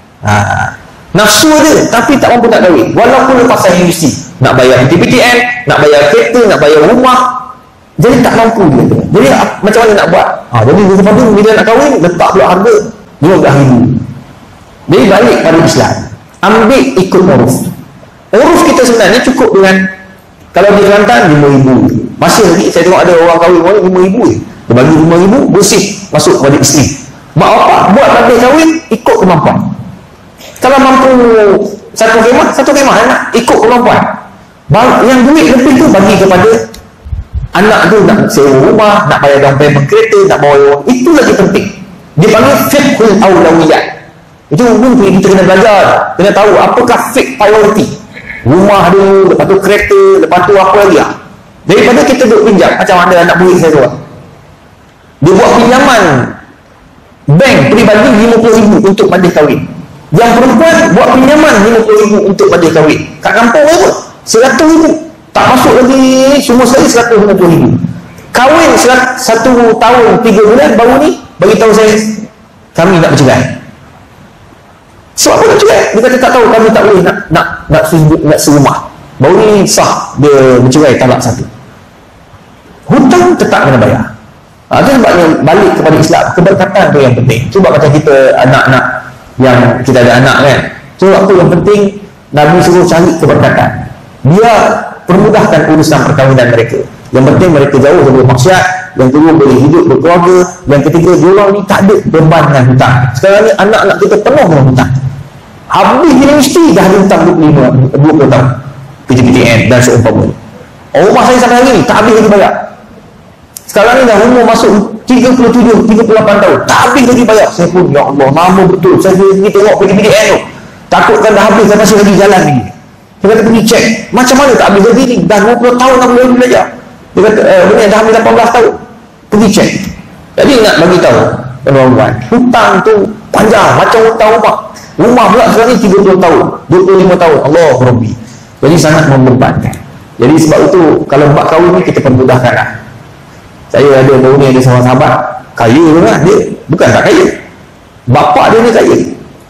Nafsu ada tapi tak mampu nak kahwin, walaupun lepas saya industri, nak bayar PTPTN, nak bayar kereta, nak bayar rumah, jadi tak mampu dia. Jadi macam mana nak buat? Jadi lepas tu bila nak kahwin, letak pula harga RM15,000. Jadi balik pada Islam, ambil ikut uruf. Uruf kita sebenarnya cukup dengan, kalau di Kelantan RM5,000. Masih lagi saya tengok ada orang kahwin RM5,000 je. Dia bagi RM5,000 bersih masuk pada isteri. Mak bapak buat majlis kahwin ikut kemampuan. Kalau mampu satu kemah nak ikut kemampuan. Yang duit lebih tu bagi kepada anak tu, nak sewa rumah, nak bayar down payment kereta, nak bawa. Itu lagi penting. Dia panggil fiqhul awlawiyat. Itu pun kita kena belajar, kena tahu apakah fiqh priority. Rumah dulu, lepas tu kereta, lepas tu apa lagi daripada kita duduk pinjam. Macam ada anak burik saya buat, dia buat pinjaman bank peribadi RM50,000 untuk majlis kahwin. Yang perempuan buat pinjaman RM50,000 untuk majlis kahwin. Kat kampung apa? RM100,000. Tak masuk lagi semua sekali RM150,000. Kahwin 1 tahun 3 bulan baru ni bagi tahu saya, kami nak bercerai. Sebab apa nak cerai? Dia kata tak tahu, kami tak boleh nak serumah. Baru ni sah dia bercerai talak 1. Hutang tetap kena bayar. Itu sebabnya balik kepada Islam, keberkatan tu yang penting. Cuba macam kita anak-anak yang kita ada anak kan, so apa yang penting, Nabi suruh cari keberkatan. Dia permudahkan urusan perkahwinan mereka. Yang penting mereka jauh dari maksiat, yang kedua boleh hidup berkeluarga, yang ketiga diorang ni tak ada beban dengan hutang. Sekarang ni anak-anak kita penuh dengan hutang. Habis universiti dah ada hutang 20 tahun PTPTN dan seumpamanya. Rumah saya sampai hari ni tak habis lagi bayar. Sekarang ni dah umur masuk 37, 38 tahun tak habis lagi bayar. Saya pun ya Allah, lama betul saya pergi tengok PTPTN tu, takutkan dah habis dan masih lagi jalan lagi. Dia kata pergi cek macam mana tak habis lagi ni, dah 20 tahun dah boleh belajar. Dia kata dah ambil 18 tahun, pergi cek. Jadi nak bagi tahu tuan-tuan, hutang tu panjang macam hutang rumah pula sekarang ni 30 tahun 25 tahun, Allah Rabbi. Jadi sangat membebankan. Jadi sebab itu kalau bab kahwin ni kita permudahkan lah. Saya ada baru ni ada seorang sahabat kaya tu lah, dia bukan tak kaya, bapa dia ni kaya.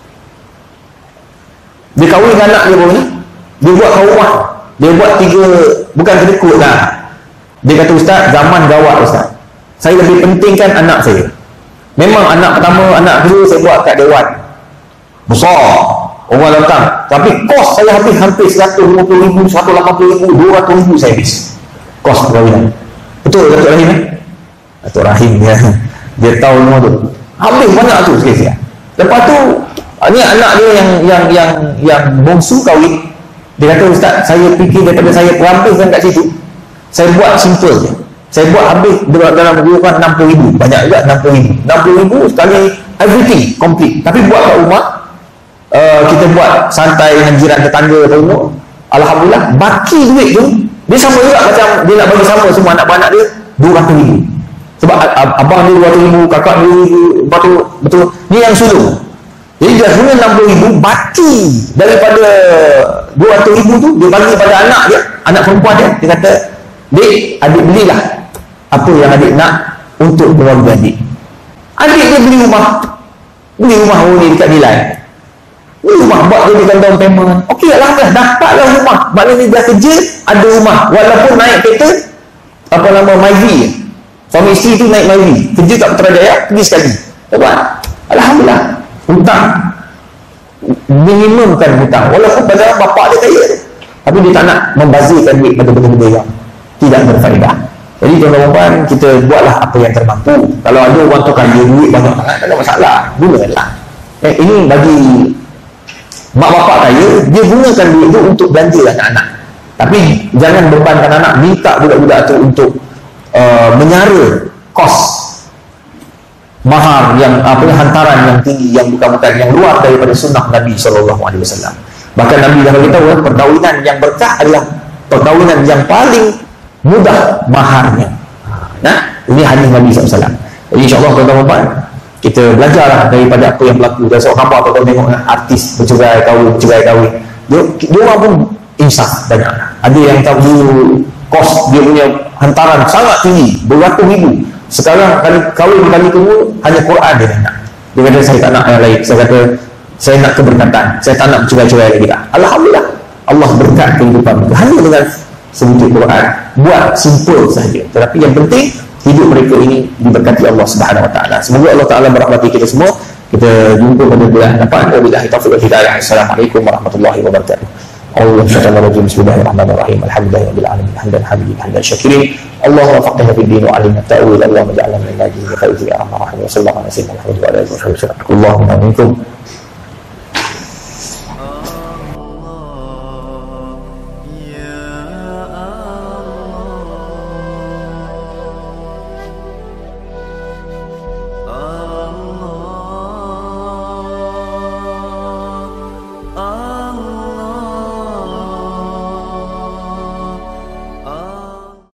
Dia kahwin dengan anak dia baru ni, dia buat rumah, dia buat 3, bukan kedekut lah. Dia kata, Ustaz, zaman gawat Ustaz, saya lebih pentingkan anak saya. Memang anak pertama, anak kedua saya buat kat dewan besar, orang datang, tapi kos saya habis hampir 150,000, 180,000, 200,000 saya habis kos perkahwinan. Betul Datuk Rahim Datuk Rahim dia tahu semua tu, habis banyak tu sikit-sikit. Lepas tu ni anak dia yang bongsu kahwin, dia kata, Ustaz, saya fikir daripada saya perhabiskan kat situ, saya buat simple je, saya buat habis dalam dia kan 60,000, banyak juga 60,000 sekali everything complete. Tapi buat kat rumah, kita buat santai dengan jiran tetangga tengok, alhamdulillah baki duit tu dia sama juga macam dia nak bagi sama semua anak-anak dia 200,000. Sebab abang dia 200,000, kakak dia betul ni yang sulung. Jadi dia guna 60,000 baki daripada 200,000 tu dia bagi pada anak dia, anak perempuan dia. Dia kata, Dek, adik belilah apa yang adik nak untuk keluarga adik. Adik dia beli rumah ni dekat Nilai. Rumah buat jadikan down payment. Okey, alhamdulillah dapatlah rumah. Maknanya dia kerja ada rumah, walaupun naik kereta apa nama Myvi, suami isteri tu naik Myvi, kerja kat Putrajaya, pergi sekali. Dapat, alhamdulillah. Hutang minimumkan hutang, walaupun pada bapak dia kaya, tapi dia tak nak membazirkan duit pada benda-benda yang tidak berfaedah. Jadi tuan-tuan, kita buatlah apa yang termampu. Kalau ada orang tu kaya duit banyak sangat, tak ada masalah, gunakanlah. Ini bagi mak bapak kaya, dia gunakan duit itu untuk belanja anak-anak. Tapi jangan bebankan anak, minta budak-budak itu untuk menyara kos mahar yang hantaran yang tinggi, yang bukan-bukan, yang luar daripada sunnah Nabi SAW. Bahkan Nabi dah beritahu, perkahwinan yang berkah adalah perkahwinan yang paling mudah maharnya. Nah, ini hadis Nabi SAW. Jadi insyaAllah tuan-tuan, kita belajarlah daripada apa yang berlaku. Dan seorang hamba kalau tengok artis bercerai kahwin, dia orang pun insaf banyak. Ada yang tahu dulu kos dia punya hantaran sangat tinggi, beratus-ribu. Sekarang kahwin kali kedua hanya Quran dia nak. Dia kata, saya tak nak yang lain. Saya kata, saya nak keberkatan, saya tak nak bercerai lagi lah. Alhamdulillah, Allah berkat kehidupan hanya dengan sedikit Quran. Buat simple sahaja, tetapi yang penting hidup mereka ini diberkati Allah Subhanahu Wa Taala. Semoga Allah Taala merahmati kita semua. Kita jumpa pada bulan depan. Wabillahi taufiq wal hidayah. Assalamualaikum warahmatullahi wabarakatuh. Bismillahirrahmanirrahim. Alhamdulillahirabbil alamin. Hamdan hamidin, hamdan syakirin. Allahumma faqihna fid din wa 'allimna at-ta'wil. Allahumma ij'alna min al-najin bi khairin ya arhamar rahimin. Sallallahu alaihi wa sallam. Allahumma minkum.